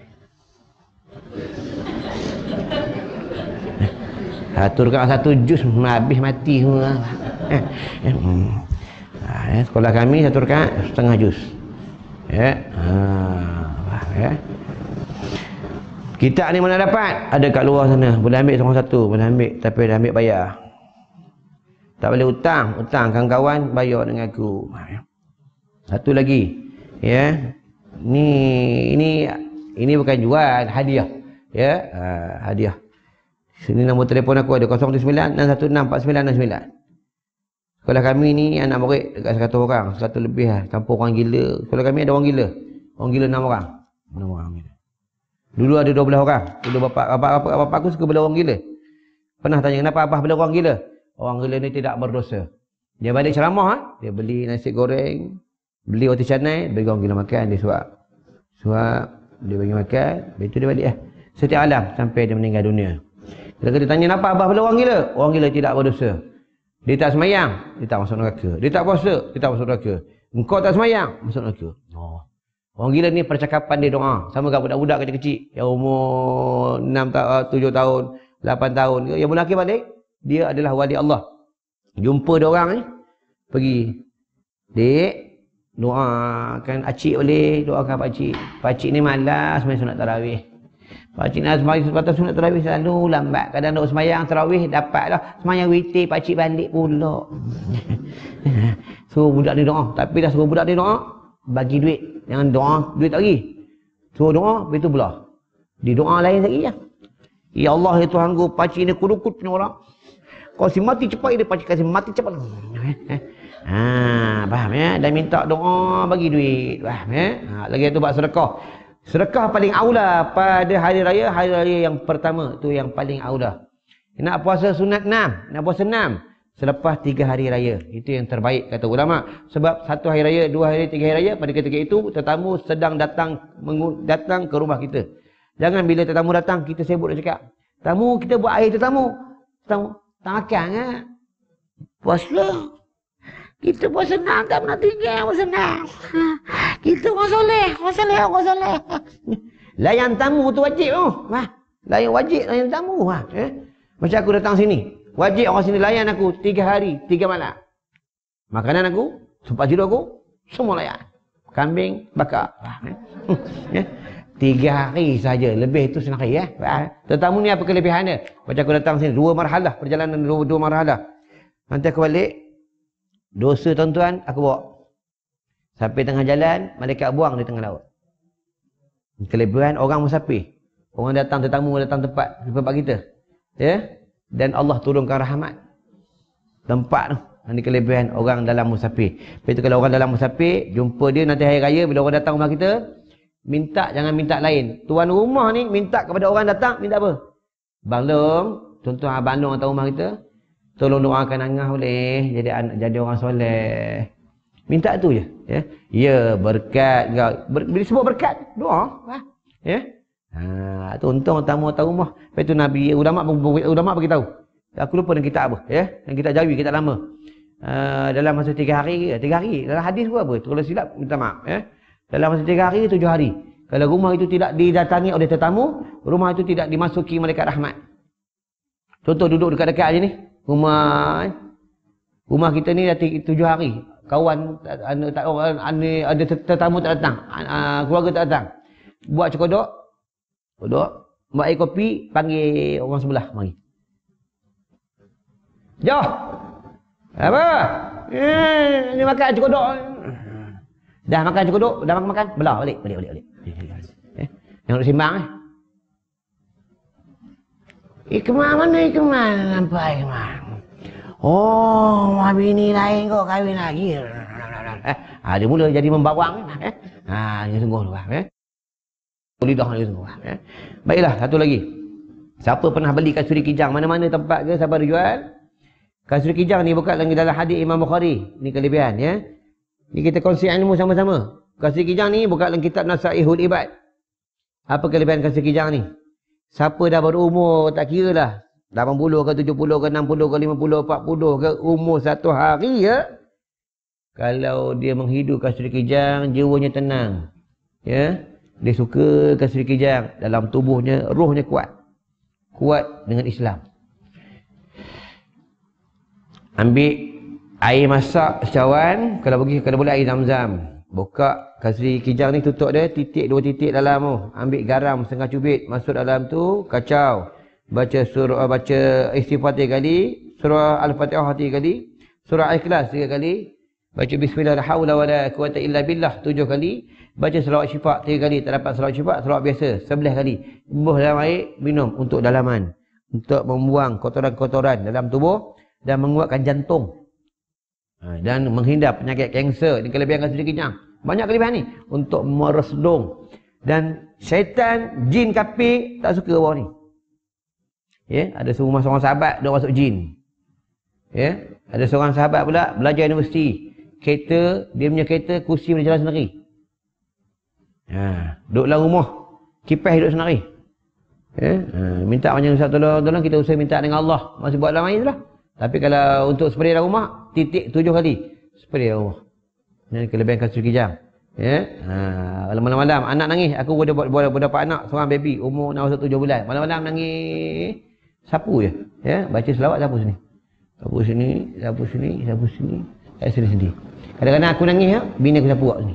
Satu rakaat satu juz, habis mati semua. Eh, eh, hmm. ha, eh, sekolah kami satu rakaat setengah juz. Ya. Ha, ya. Kitab ni mana dapat? Ada kat luar sana. Boleh ambil seorang satu, boleh ambil, tapi dah ambil bayar. Tak boleh hutang, hutang kawan-kawan bayar dengan aku. Satu lagi, ya. Ni ini ini bukan jual, hadiah. Ya, uh, hadiah. Sini nombor telefon aku ada kosong tujuh sembilan enam satu enam empat sembilan enam sembilan. Sekolah kami ni anak murid dekat seratus orang, seratus lebih lah. Campur orang gila. Sekolah kami ada orang gila. Orang gila enam orang. enam orang gila. Dulu ada dua belas orang. Dulu bapak bapak bapak, bapak aku suka bela orang gila. Pernah tanya kenapa abah bela orang gila? Orang gila ni tidak berdosa. Dia balik ceramah, ha? Dia beli nasi goreng, beli roti canai, bagi orang gila makan, dia suap. Suap, dia bagi makan, lepas itu dia balik lah. Setiap alam sampai dia meninggal dunia. Kalau kita tanya kenapa abah bela orang gila? Orang gila tidak berdosa. Dia tak semayang, dia tak masuk neraka. Dia tak puasa, dia tak masuk neraka. Engkau tak semayang, masuk neraka. Oh. Orang gila ni percakapan dia doa. Sama dengan budak-budak kecil-kecil yang umur enam tahun, tujuh tahun, lapan tahun. Yang mulai balik, dia adalah wali Allah. Jumpa dia orang ni, pergi. Dek, doakan acik boleh, doakan pakcik. Pakcik ni malas main sunat tarawih. Pakcik nak semayang sepatah sunat tarawih selalu lambat. Kadang nak semayang tarawih dapatlah. Semayang witir, pakcik balik pula. Suruh budak ni doa. Tapi dah suruh budak ni doa, bagi duit. Jangan doa, duit tak bagi. Suruh doa, begitu pula. Di doa lain lagi ya. Ya Allah, ya Tuhan ku, pakcik ni kudukut punya orang. Kau si mati cepat, dia pakcik kasih mati cepat. Ha, faham ya? Dan minta doa, bagi duit. Faham ya? Ha, lagi tu buat sedekah. Sedekah paling aula pada hari raya, hari raya yang pertama. Tu yang paling aula. Nak puasa sunat enam, nak puasa enam. Selepas tiga hari raya. Itu yang terbaik kata ulama. Sebab satu hari raya, dua hari, tiga hari raya, pada ketika itu tetamu sedang datang datang ke rumah kita. Jangan bila tetamu datang kita sibuk nak cakap, tamu kita buat air tetamu. Tetamu tak makan kan? Puasa. Kita puasa enam tak pernah tinggal puasa enam. Kita orang soleh, orang soleh, orang soleh. Layan tamu tu wajib tu. Wah, layan wajib layan tamu. Wah, eh? Macam aku datang sini, wajib orang sini layan aku tiga hari, tiga malam. Makanan aku, tempat tidur aku, semua layan. Kambing, bakar. Eh? Tiga hari saja, lebih itu senang ya. Tetamu ni apa kelebihan dia? Macam aku datang sini, dua marhalah, perjalanan dua, dua marhalah. Nanti aku balik, dosa tuan-tuan, aku bawa. Sampai tengah jalan, malaikat buang di tengah laut. Kelebihan orang musafir. Orang datang tetamu, datang tempat, tempat kita. Ya, dan Allah turunkan rahmat tempat tu. Ini kelebihan orang dalam musafir. Lepas tu kalau orang dalam musafir, jumpa dia nanti hari raya bila orang datang rumah kita, minta jangan minta lain. Tuan rumah ni minta kepada orang datang, minta apa? Bang Long, tuan-tuan abang Long datang rumah kita, tolong doakan Angah boleh jadi anak, jadi orang soleh. Minta tu je, ya. Ya, berkat kau. Ber, bila sebut berkat, doa, ha? Ya. Ha, tu untung tamu tahu rumah. Lepas tu Nabi ulama ulama bagi tahu. Aku lupa dalam kitab apa, ya? Dalam kitab Jawi, kitab lama. Uh, dalam masa tiga hari, tiga hari. Dalam hadis pun apa? Kalau silap minta maaf, ya. Dalam masa tiga hari, tujuh hari. Kalau rumah itu tidak didatangi oleh tetamu, rumah itu tidak dimasuki malaikat rahmat. Contoh duduk dekat-dekat aja ni. Rumah rumah kita ni dah tujuh hari. Kawan tak ada tetamu tak datang, keluarga tak datang. Buat cekodok, duduk, buat air kopi, panggil orang sebelah mari. Jauh. Apa? Eh, ni makan cekodok. Dah makan cekodok, dah makan makan, belah balik, balik balik balik. Eh, yang nak simbang eh. Ikmah mana ikmah? Nampak ikmah. Oh, bini lain kau kahwin lagi. Eh, ha, dia mula jadi membawang. Eh, ha, dia sungguh tu. Eh, lidah dia sungguh. Eh, baiklah, satu lagi. Siapa pernah beli kasuri kijang? Mana-mana tempat ke siapa ada jual? Kasuri kijang ni bukan lagi dalam hadis Imam Bukhari. Ni kelebihan, ya. Ni kita kongsi ilmu sama-sama. Kasuri kijang ni bukan dalam kitab Nasaihul Ibad. Apa kelebihan kasuri kijang ni? Siapa dah berumur, tak kira lah. lapan puluh ke tujuh puluh ke enam puluh ke lima puluh, empat puluh ke umur satu hari ya. Kalau dia menghidup kasuri kijang, jiwanya tenang. Ya. Dia suka kasuri kijang. Dalam tubuhnya, rohnya kuat. Kuat dengan Islam. Ambil air masak secawan. Kalau pergi, kalau boleh air zam-zam. Buka kasuri kijang ni, tutup dia, titik, dua titik dalam tu. Ambil garam setengah cubit, masuk dalam tu, kacau. Baca surah, baca istighfar tiga kali, surah Al-Fatihah tiga kali, surah Ikhlas tiga kali, baca bismillah la haula wala quwata illa billah tujuh kali, baca selawat syifa tiga kali, tak dapat selawat syifa, selawat biasa sebelas kali. Bubuh dalam air, minum untuk dalaman, untuk membuang kotoran-kotoran dalam tubuh dan menguatkan jantung. Dan menghindar penyakit kanser. Ini kelebihan kasuri kijang. Banyak kelebihan ni untuk meresdung. Dan syaitan, jin kafir tak suka bawah ni. Ya, ada seorang seorang sahabat dia masuk jin. Ya, ada seorang sahabat pula belajar universiti. Kereta, dia punya kereta kursi boleh jalan sendiri. Ha, duduk dalam rumah, kipas duduk sendiri. Ya, ha, minta banyak Ustaz tolong, tolong kita usaha minta dengan Allah. Masih buat dalam air tu lah. Tapi kalau untuk spray dalam rumah, titik tujuh kali spray dalam rumah. Ini kelebihan kasuri kijang. Ya, ha, malam-malam anak nangis, aku boleh boleh dapat anak seorang baby umur enam tujuh bulan. Malam-malam nangis, sapu je. Ya, baca selawat sapu sini. Sapu sini, sapu sini, sapu sini, saya sini sini. Kadang-kadang aku nangis ya, bini aku sapu kat sini.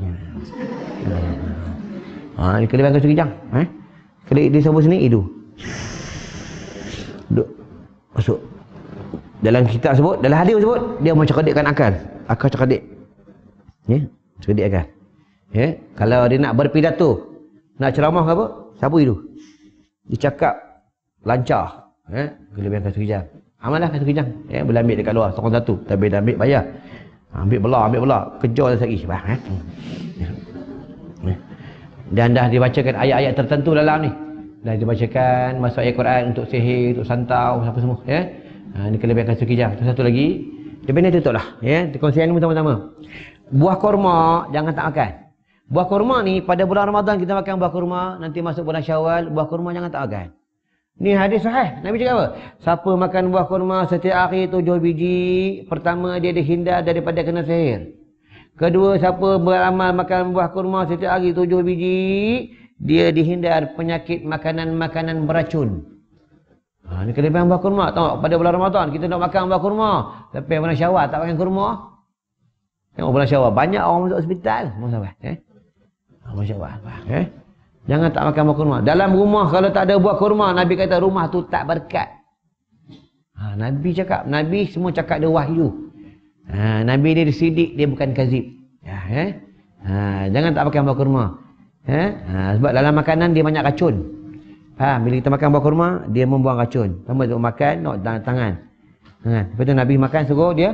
Ha, ini kelebihan kasuri kijang. Eh? Kalau dia sapu sini, hidu. Duduk, masuk. Dalam kitab sebut, dalam hadis sebut, dia macam cerdikkan akal. Akal cerdik. Ya, cerdik akal. Ya, kalau dia nak berpidato, nak ceramah ke apa, sapu hidu. Dia cakap lancar. Ya, kelebihan kasuri kijang. Amalah kasuri kijang. Ya, boleh ambil dekat luar, seorang satu. Tapi dah ambil bayar. Ambil belah, ambil belah. Kejar dah sekali. Bah, eh? Ya. Ya. Dan dah dibacakan ayat-ayat tertentu dalam ni. Dah dibacakan masuk ayat Quran untuk sihir, untuk santau, apa semua. Ya. Ha, ini kelebihan kasuri kijang. Itu satu lagi. Dia ni tutup lah. Ya, kongsian ni sama-sama. Buah kurma jangan tak makan. Buah kurma ni pada bulan Ramadan kita makan buah kurma, nanti masuk bulan Syawal buah kurma jangan tak makan. Ni hadis sahih. Nabi cakap apa? Siapa makan buah kurma setiap hari tujuh biji, pertama dia dihindar daripada kena sihir. Kedua, siapa beramal makan buah kurma setiap hari tujuh biji, dia dihindar penyakit makanan-makanan beracun. Ha, ni kelebihan buah kurma. Tengok pada bulan Ramadan kita nak makan buah kurma, tapi bulan Syawal tak makan kurma. Tengok bulan Syawal banyak orang masuk hospital. Masya-Allah, eh? Masya-Allah, eh? Jangan tak makan buah kurma. Dalam rumah kalau tak ada buah kurma, Nabi kata rumah tu tak berkat. Ha, Nabi cakap, Nabi semua cakap dia wahyu. Ha, Nabi dia sidik, dia bukan kazib. Ya, eh? Ha, jangan tak makan buah kurma. Eh? Ha, sebab dalam makanan dia banyak racun. Ha, bila kita makan buah kurma, dia membuang racun. Sama untuk makan, nak tangan. tangan. Lepas tu Nabi makan suruh dia.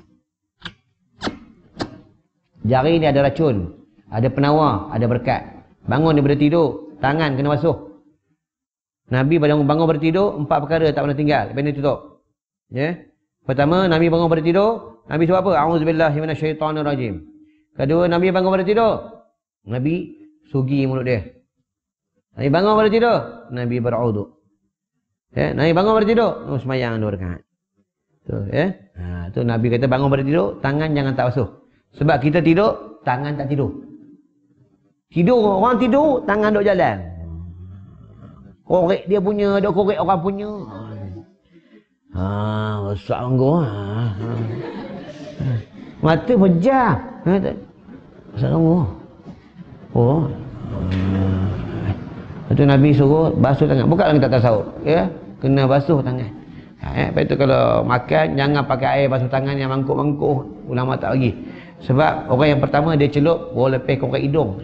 Jari ni ada racun, ada penawar, ada berkat. Bangun dia bertidur, tangan kena basuh. Nabi bangun bangun bertidur, empat perkara tak pernah tinggal. Lepas ni tutup. Ya. Yeah. Pertama, Nabi bangun bertidur, Nabi sebab apa? A'udzubillahi minasyaitonirrajim. Kedua, Nabi bangun bertidur, Nabi sugi mulut dia. Nabi bangun pada tidur, Nabi berwuduk. Ya, Nabi bangun pada tidur, Nabi sembahyang dua rakaat. Tu, ya. Ha, tu Nabi kata bangun pada tidur, tangan jangan tak basuh. Sebab kita tidur, tangan tak tidur. Tidur, orang tidur, tangan duk jalan. Korek dia punya, duk korek orang punya. Ha, rosak anggur. Ha, ha. Mata pejam. Ha, rosak anggur. Oh. Itu Nabi suruh basuh tangan. Bukan lagi tak tasawuf, ya. Kena basuh tangan. Ha, lepas tu kalau makan jangan pakai air basuh tangan yang mangkuk-mangkuk. Ulama tak bagi. Sebab orang yang pertama dia celup, baru lepas korek hidung.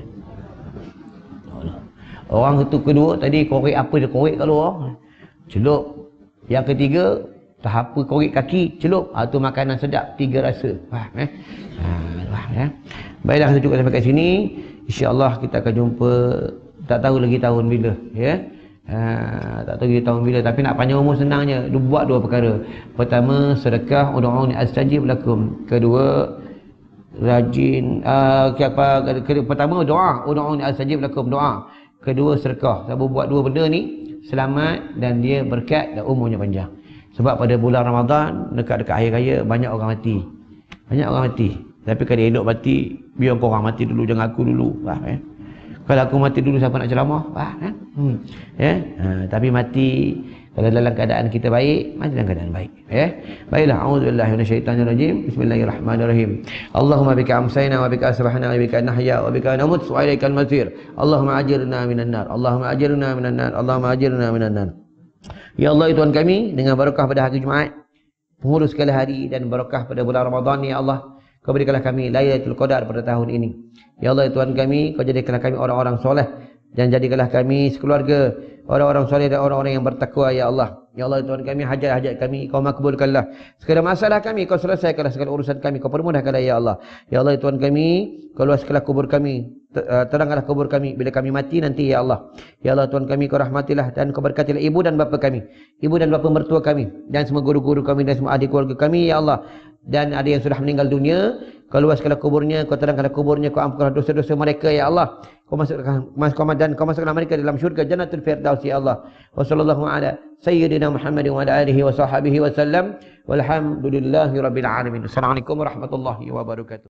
Orang itu kedua tadi korek apa dia korek kat luar. Celup. Yang ketiga tahap apa korek kaki, celup. Ah tu makanan sedap, tiga rasa. Faham eh? Ha, faham ya. Baiklah kita cukup sampai kat sini. Insya-Allah kita akan jumpa tak tahu lagi tahun bila, ya. Ha, tak tahu lagi tahun bila, tapi nak panjang umur senangnya. Buat dua perkara. Pertama, sedekah, ud'uni astajib lakum. Kedua, rajin uh, apa kedua, pertama doa, ud'uni astajib lakum, doa. Kedua, sedekah. Sebab buat dua benda ni selamat dan dia berkat dan umurnya panjang. Sebab pada bulan Ramadan dekat-dekat akhir raya banyak orang mati. Banyak orang mati. Tapi kalau hidup mati, biar kau orang mati dulu, jangan aku dulu. Faham eh? Kalau aku mati dulu siapa nak ceramah? Faham eh? Hmm. Ya. Ha, tapi mati kalau dalam keadaan kita baik, mati dalam keadaan baik. Ya. Baiklah, auzubillahi minasyaitanirrajim. Bismillahirrahmanirrahim. Allahumma bika amsayna wa bika asbahna wa bika nahya wa bika namut wa ilaikal masir. Allahumma ajirna minan nar. Allahumma ajirna minan nar. Allahumma ajirna minan nar. Ya Allah, Tuhan kami, dengan barakah pada hari Jumaat, pengurus sekali hari dan barakah pada bulan Ramadan, ya Allah, Kau berikanlah kami Lailatul Qadar pada tahun ini. Ya Allah, Tuhan kami, Kau jadikanlah kami orang-orang soleh, dan jadikanlah kami sekeluarga orang-orang soleh dan orang-orang yang bertakwa, ya Allah. Ya Allah, Tuhan kami, hajat-hajat kami Kau makbulkanlah. Segala masalah kami Kau selesaikanlah, segala urusan kami Kau permudahkanlah, ya Allah. Ya Allah, Tuhan kami, Kau luaskanlah kubur kami, terangkanlah kubur kami bila kami mati nanti, ya Allah. Ya Allah, Tuhan kami, Kau rahmatilah dan Kau berkatilah ibu dan bapa kami, ibu dan bapa mertua kami, dan semua guru-guru kami dan semua adik keluarga kami, ya Allah. Dan ada yang sudah meninggal dunia, Kau luaskanlah kuburnya, Kau terangkanlah kuburnya, Kau ampunkanlah dosa-dosa mereka, ya Allah. Kau masukkan dan Kau masukkanlah mereka dalam syurga Jannatul Firdaus, ya Allah. Wa sallallahu ala sayyidina Muhammadin wa ala alihi wa sahbihi wa sallam. Walhamdulillahi rabbil alamin. Assalamualaikum warahmatullahi wabarakatuh.